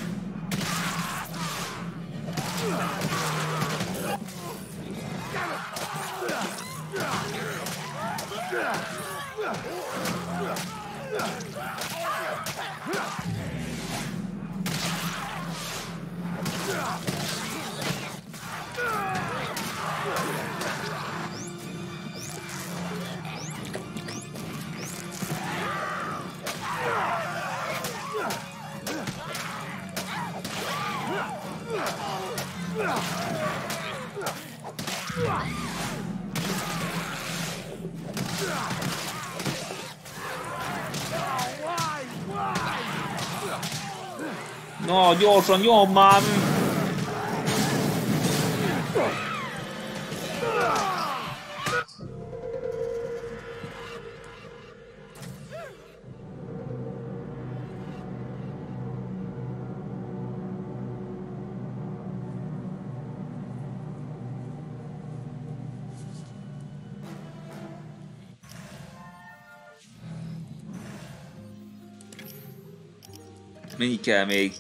No, gyorsan nyom már! Mennyi kell még?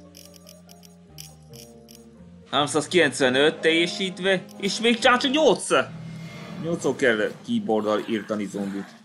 háromszázkilencvenöt teljesítve, és még csak nyolc! nyolcszor kell keyboarddal írtani zombit.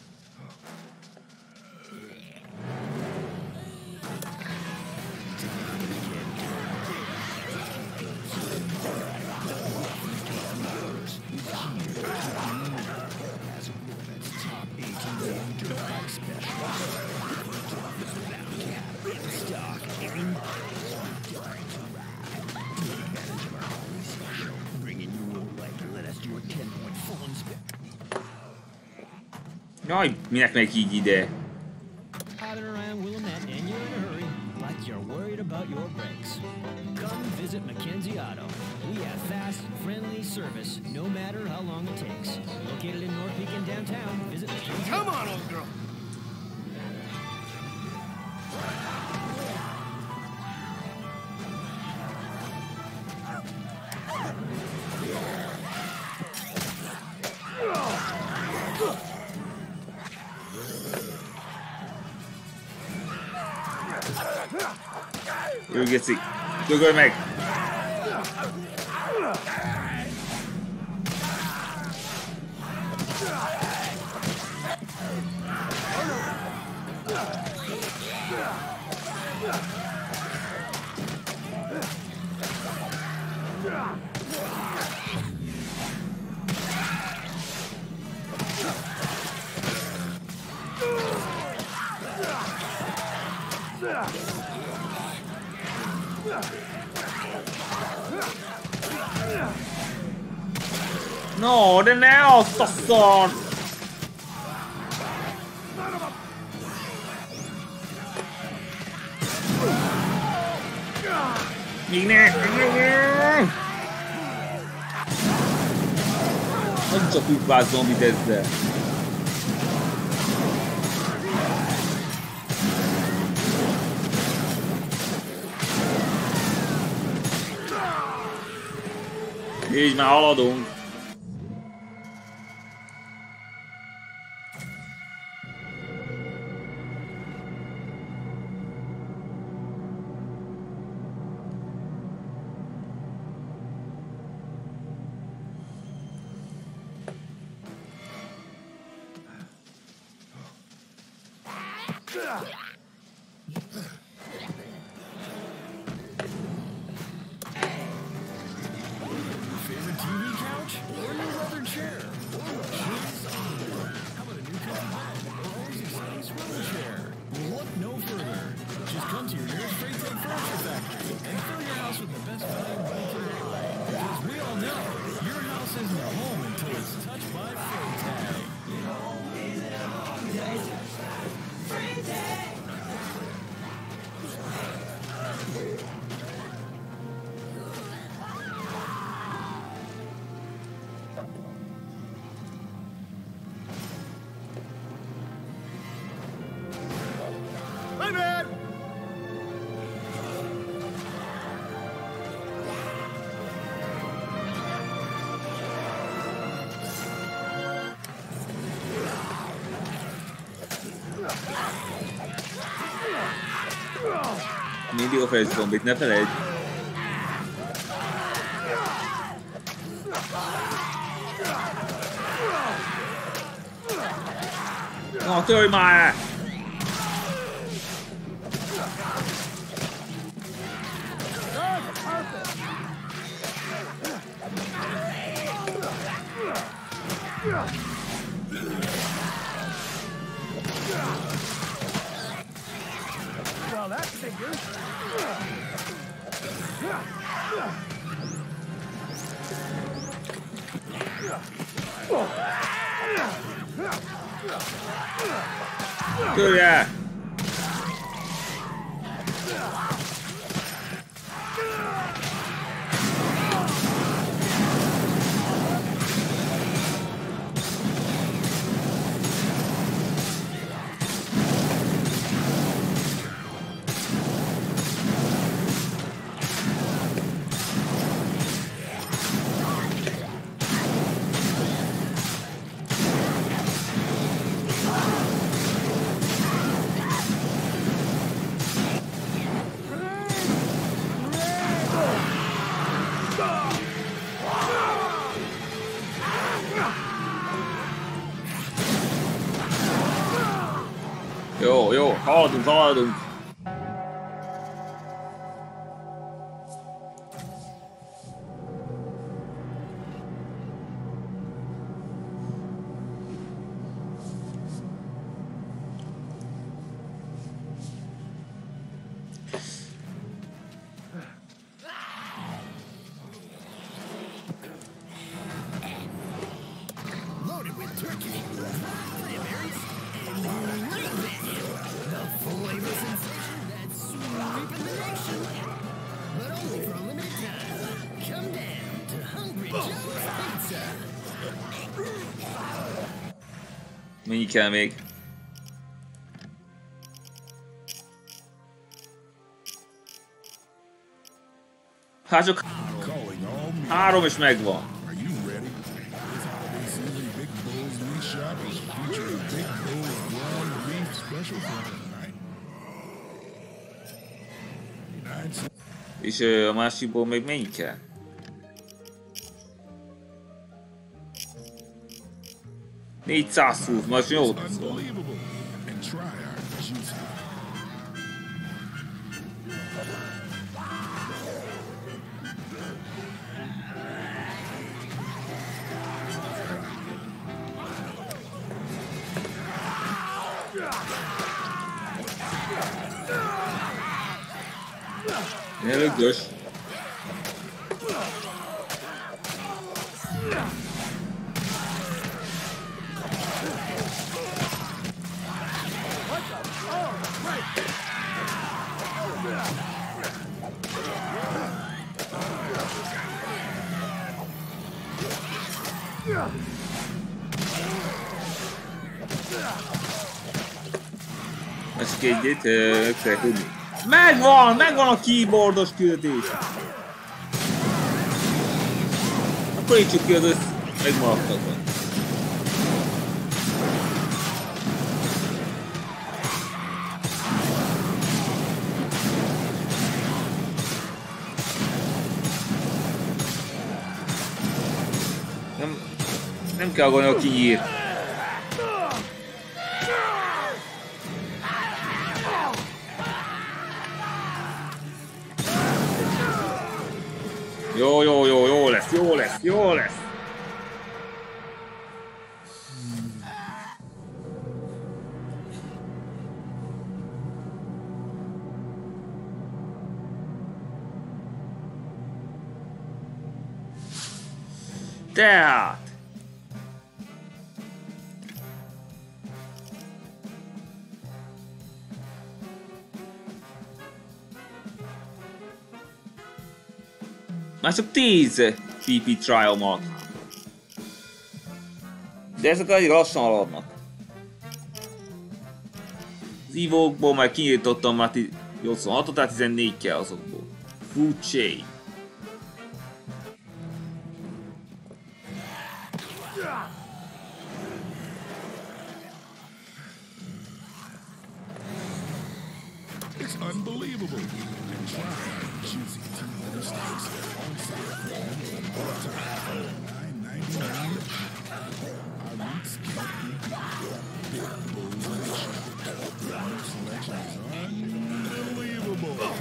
Jaj, minek megy így ide? Driving around Willamette and you're in a hurry, like you're worried about your brakes. Come visit Mackenzie Auto. We have fast, friendly service, no matter how long it takes. Located in North Peak and downtown, visit Mackenzie. Come on, old girl. Ő geci, dögölj meg! No, de ne azt a szart! Még ne! Nem csak úgy vár zombit ezzel. Így már haladunk. Favorite T V couch? Or your leather chair? Or what shoes on? How about a new customer? Or always exciting swivel chair? Look no further. Just come to your nearest Freytag Furniture Factory and fill your house with the best value blanket anyway. Because we all know, your house isn't a home until it's touched by Freytag. Hey, man! Millió face zombit, ne felejtsd! Na, törj már! Well, that figures. Törje! Jó, jó, haladunk, haladunk. Loaded with turkey, cranberries, and the flavor sensation that's sweeping the nation. But only for a limited time. Come down to Hungry Joe's Pizza. Mennyi kell még? Hát csak Calling all me. három is megvan. Are you ready? This holiday season, Big Bull's Meat Shop is featuring Big Bull's ground beef special for tonight. Nine cents. És ö, a másikból még mennyi kell? négyszázhúsz, most jó szól. Unbelievable. And try our juicy. Ne rögdös. Ezt egyet kell tudni. Megvan! Megvan a keyboardos küldetés! Akkor ítsuk ki az össz... megmaradtakban. Nem... nem kell aggódni, ha kinyír. Jó, jó, jó, jó lesz, jó lesz, jó lesz. Tehát. Már csak tíz pé pé trial mark. De ezek elég lassan haladnak. Az ivókból már kinyitottam már nyolcvanhatot, tehát tizennégy kell azokból. Food chain. It's unbelievable. And try juicy two-letter steaks on sale for nine ninety-nine. Our roots can't be beat. Big Bulls in the shop. Our selection is unbelievable.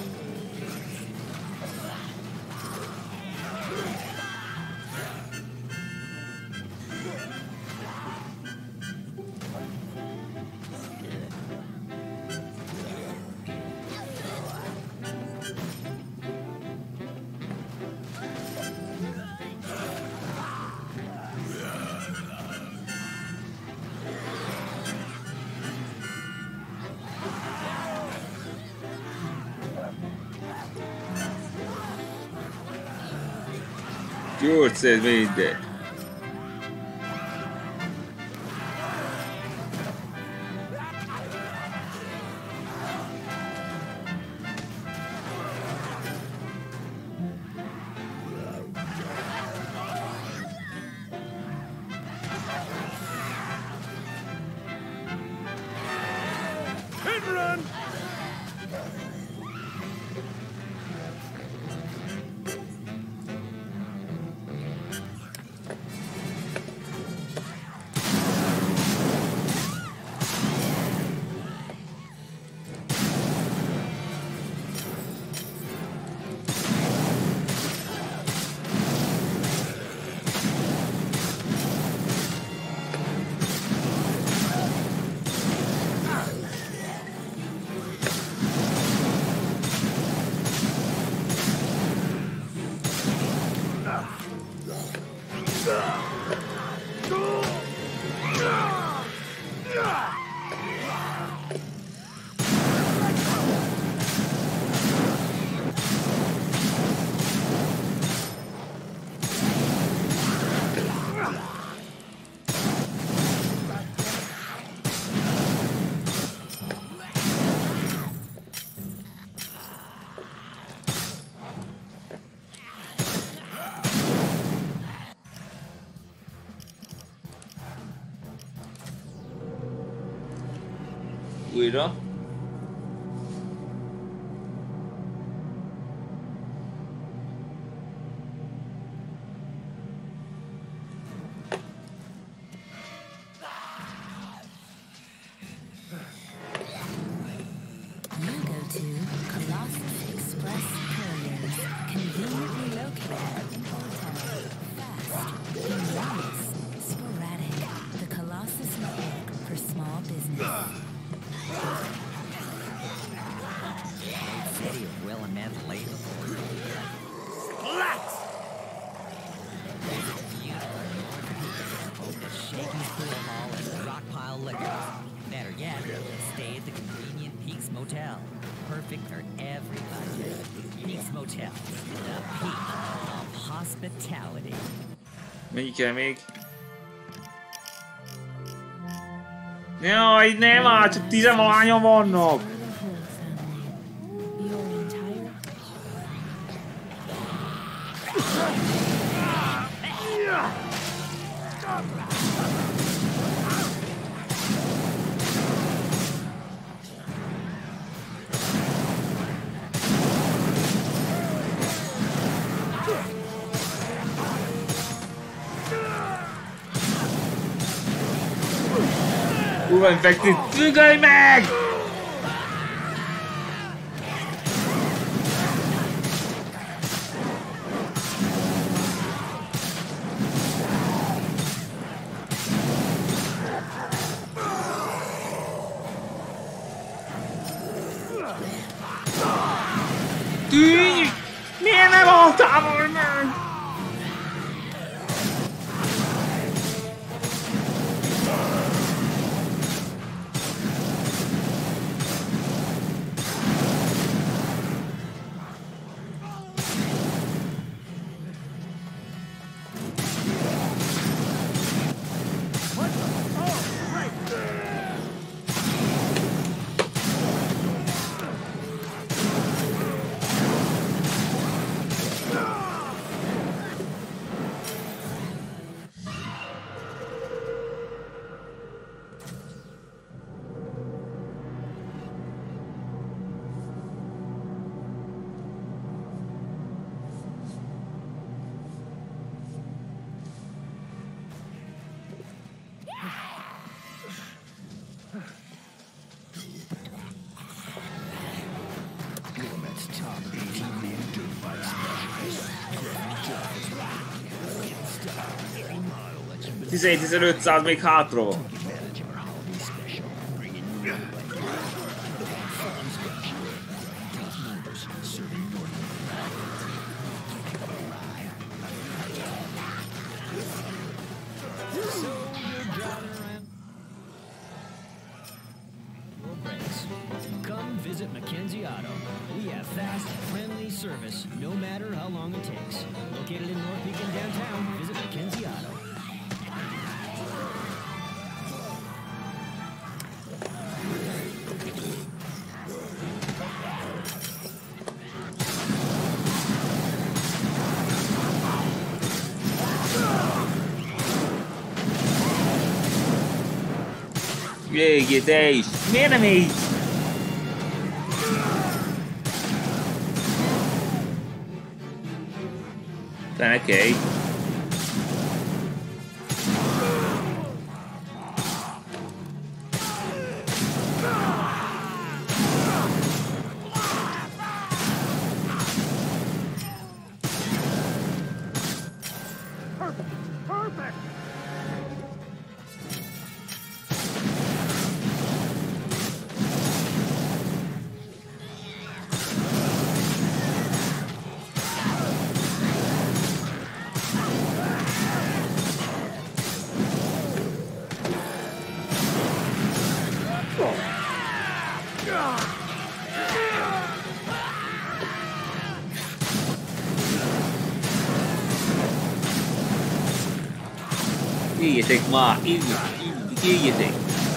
Gyógyszer minden. Hit and run! Újra. You go to Colossus Express Couriers, conveniently located in Old Town. Fast, enormous, sporadic. The Colossus Network for small business. City of Willamette Lake. Relax! The Shaky Pool Hall and Rockpile Liquors. Better yet, stay at the convenient Peaks Motel. Perfect for everybody. Peaks Motel, the peak of hospitality. Mennyi kell még? Jaj, nem már, csak tizenvalahányan vannak! Your entire Kurva infektív, függölj meg! Tűj! Miért nem voltál volna? Willamette top eighteen man dirt bike specialist. tizenhét-tizenötszáz még hátra van. Manage our holiday special. Bringing you like funds special. Top numbers serving North. So you're driving around your brakes. Come visit Mackenzie Auto. We have fast, friendly service, no matter how long it takes. Located in North Beacon downtown, visit Mackenzie Auto. Jégi, te is! Miért nem így? Oké. Égjetek már! Égjetek! Égjetek!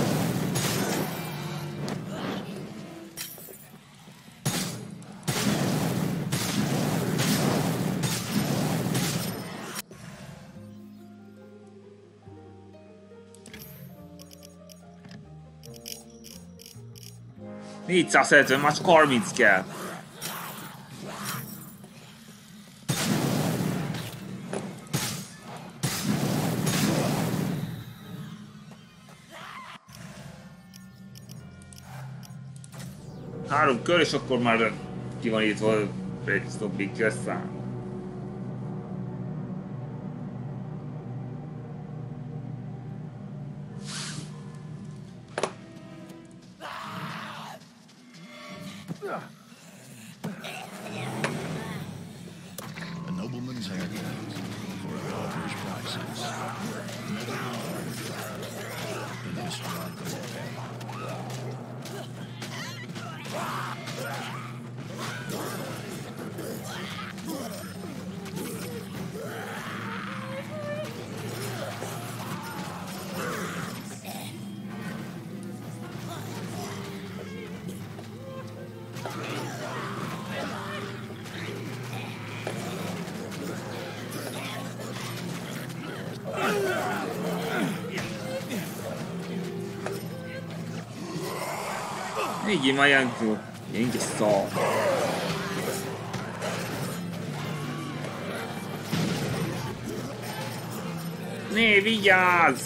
négyszázhetven, már csak harminc kell. Három kör, és akkor már ki van írva egy stopping szám. A nobleman's haircut for a pauper's prices. Another hour. In this remarkable pay. Így már ilyen túl. Ilyen kis szar. Né, vigyázz!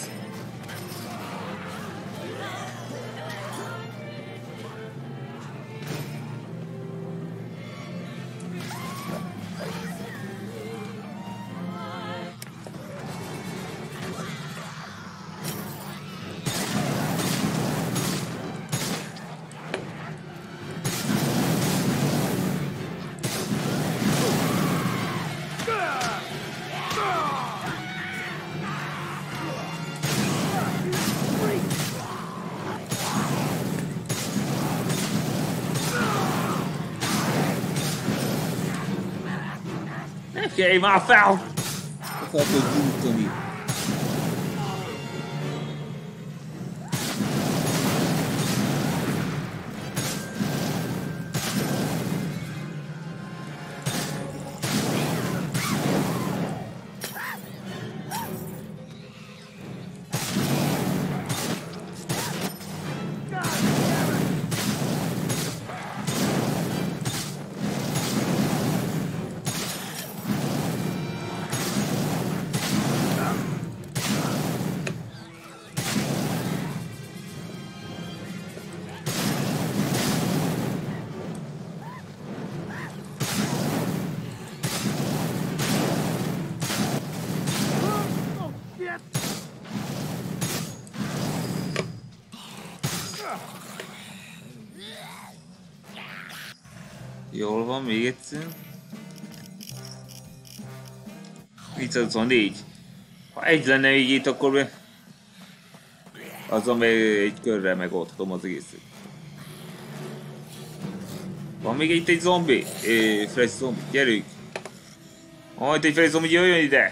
Oké, már fel! Fel tudod gyújtani. Jól van, még egyszer. nyolcvannégy. Ha egy lenne így itt, akkor be... Azzal még egy körrel megoldhatom az egészet. Van még itt egy zombi? É, fresh zombi, gyerünk! Majd egy fresh zombi, jöjjön ide!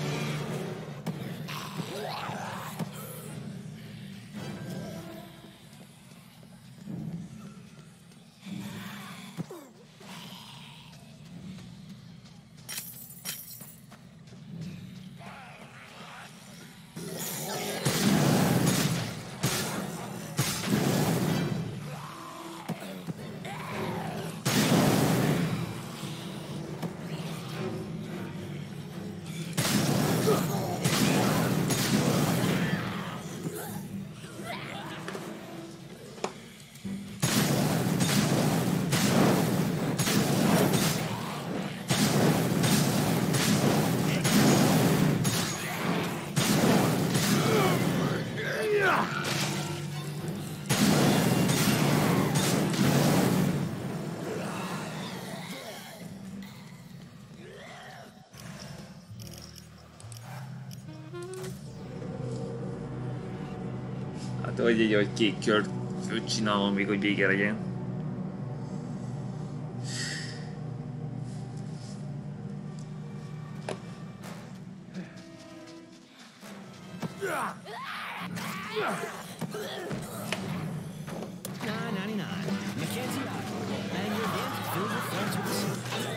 Hát hogy egy, hogy kék kört csinálom még, hogy vége legyen. nine ninety-nine. Mackenzie Auto. And your dance filled with friends with the sun.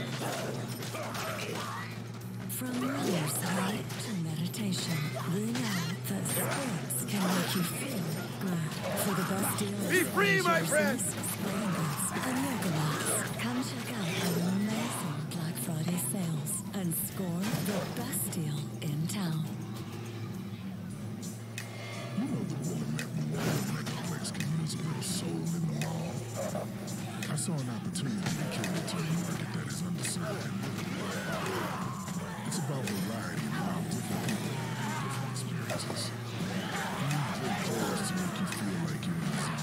From runner side to meditation, we know that sports can make you feel good. For the best deals, Be free, my friend! Splendors, and Megalots. Come check out our amazing Black Friday sales and score the best deal in town. You know the woman that we wanted like a Mexican music was sold in the mall. I saw an opportunity to carry it to a market that is underserved. It's about variety and how different people have different experiences. You need great clothes to make you feel like you're easy.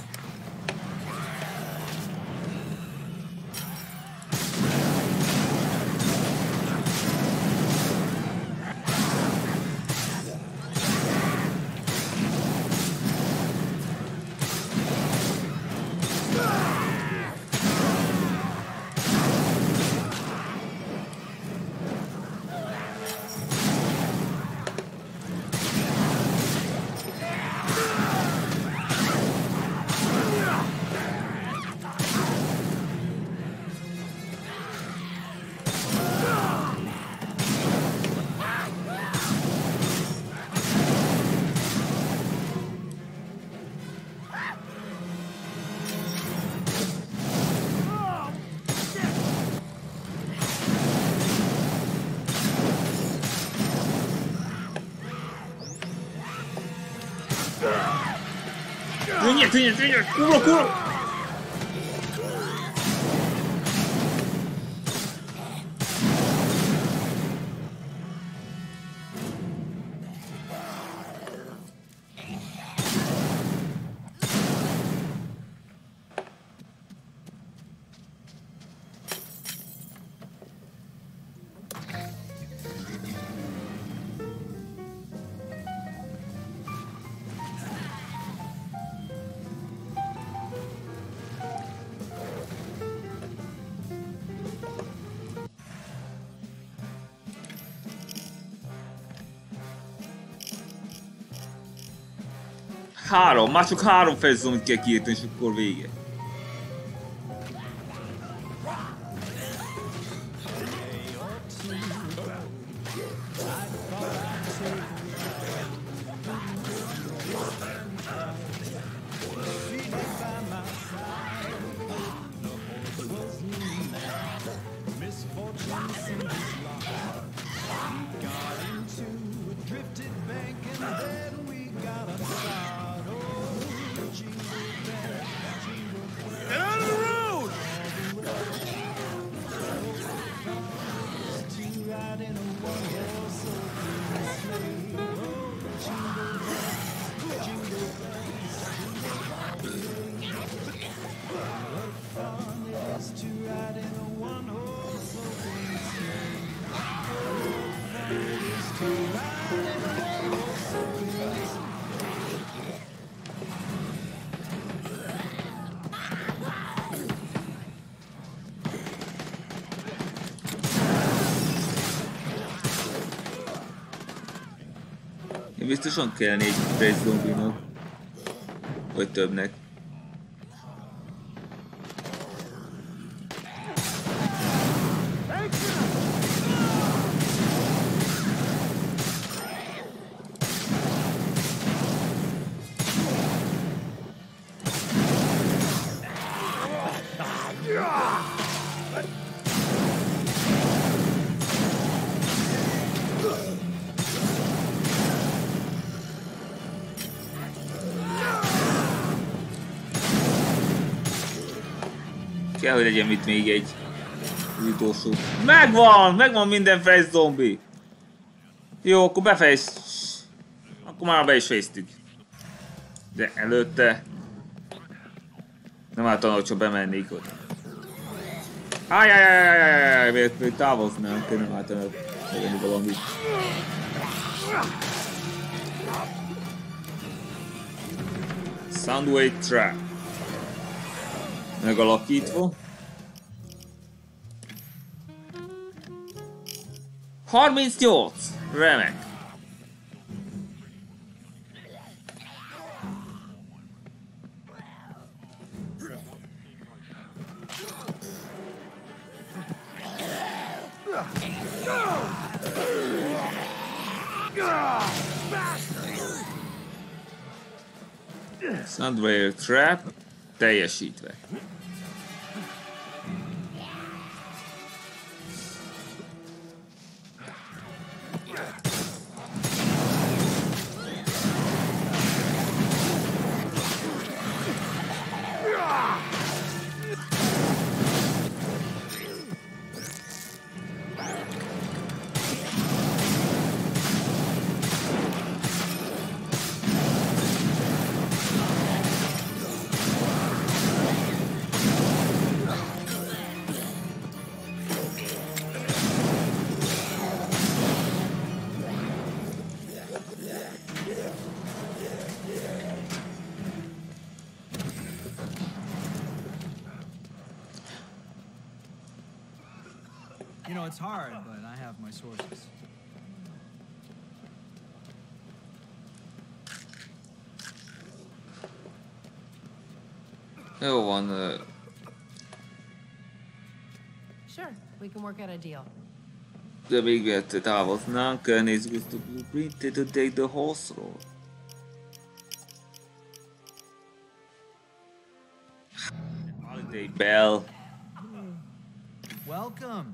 Tűnjön, tűnjön, tűnjön! Kurva, kurva! Három, már csak három Face Zombit kell kiírtani, és akkor vége. Biztosan kell négy Face Zombinak. Vagy többnek. Kell, hogy legyen itt még egy utolsó. Megvan! Megvan minden Face Zombi! Jó, akkor befejezd. Akkor már be is fejeztük. De előtte... Nem álltam, hogy csak bemennék oda. Ajjajjajjajjajjaj! Miért, miért távoznám? Én nem álltam, hogy legyen valamit. Soundwave Trap. Megalakítva. harmincnyolc! Remek! Soundwave Trap teljesítve. You know, it's hard, but I have my sources. Jó van. Uh... Sure, we can work out a deal. De még mielőtt távoznánk, nézzük ezt a blueprintet to take the horse roll. Holiday Bell. Welcome.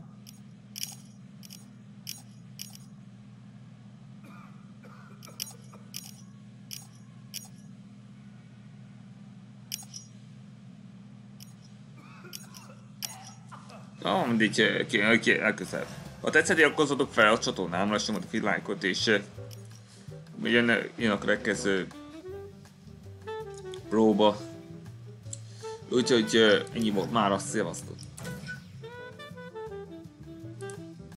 Ah, mindegy, elköszönöm. Ha tetszett, iratkozzatok fel a csatornámra, és nyomjatok egy lájkot, és jön, jön a következő próba. Úgyhogy ennyi volt már, azt szevasztok.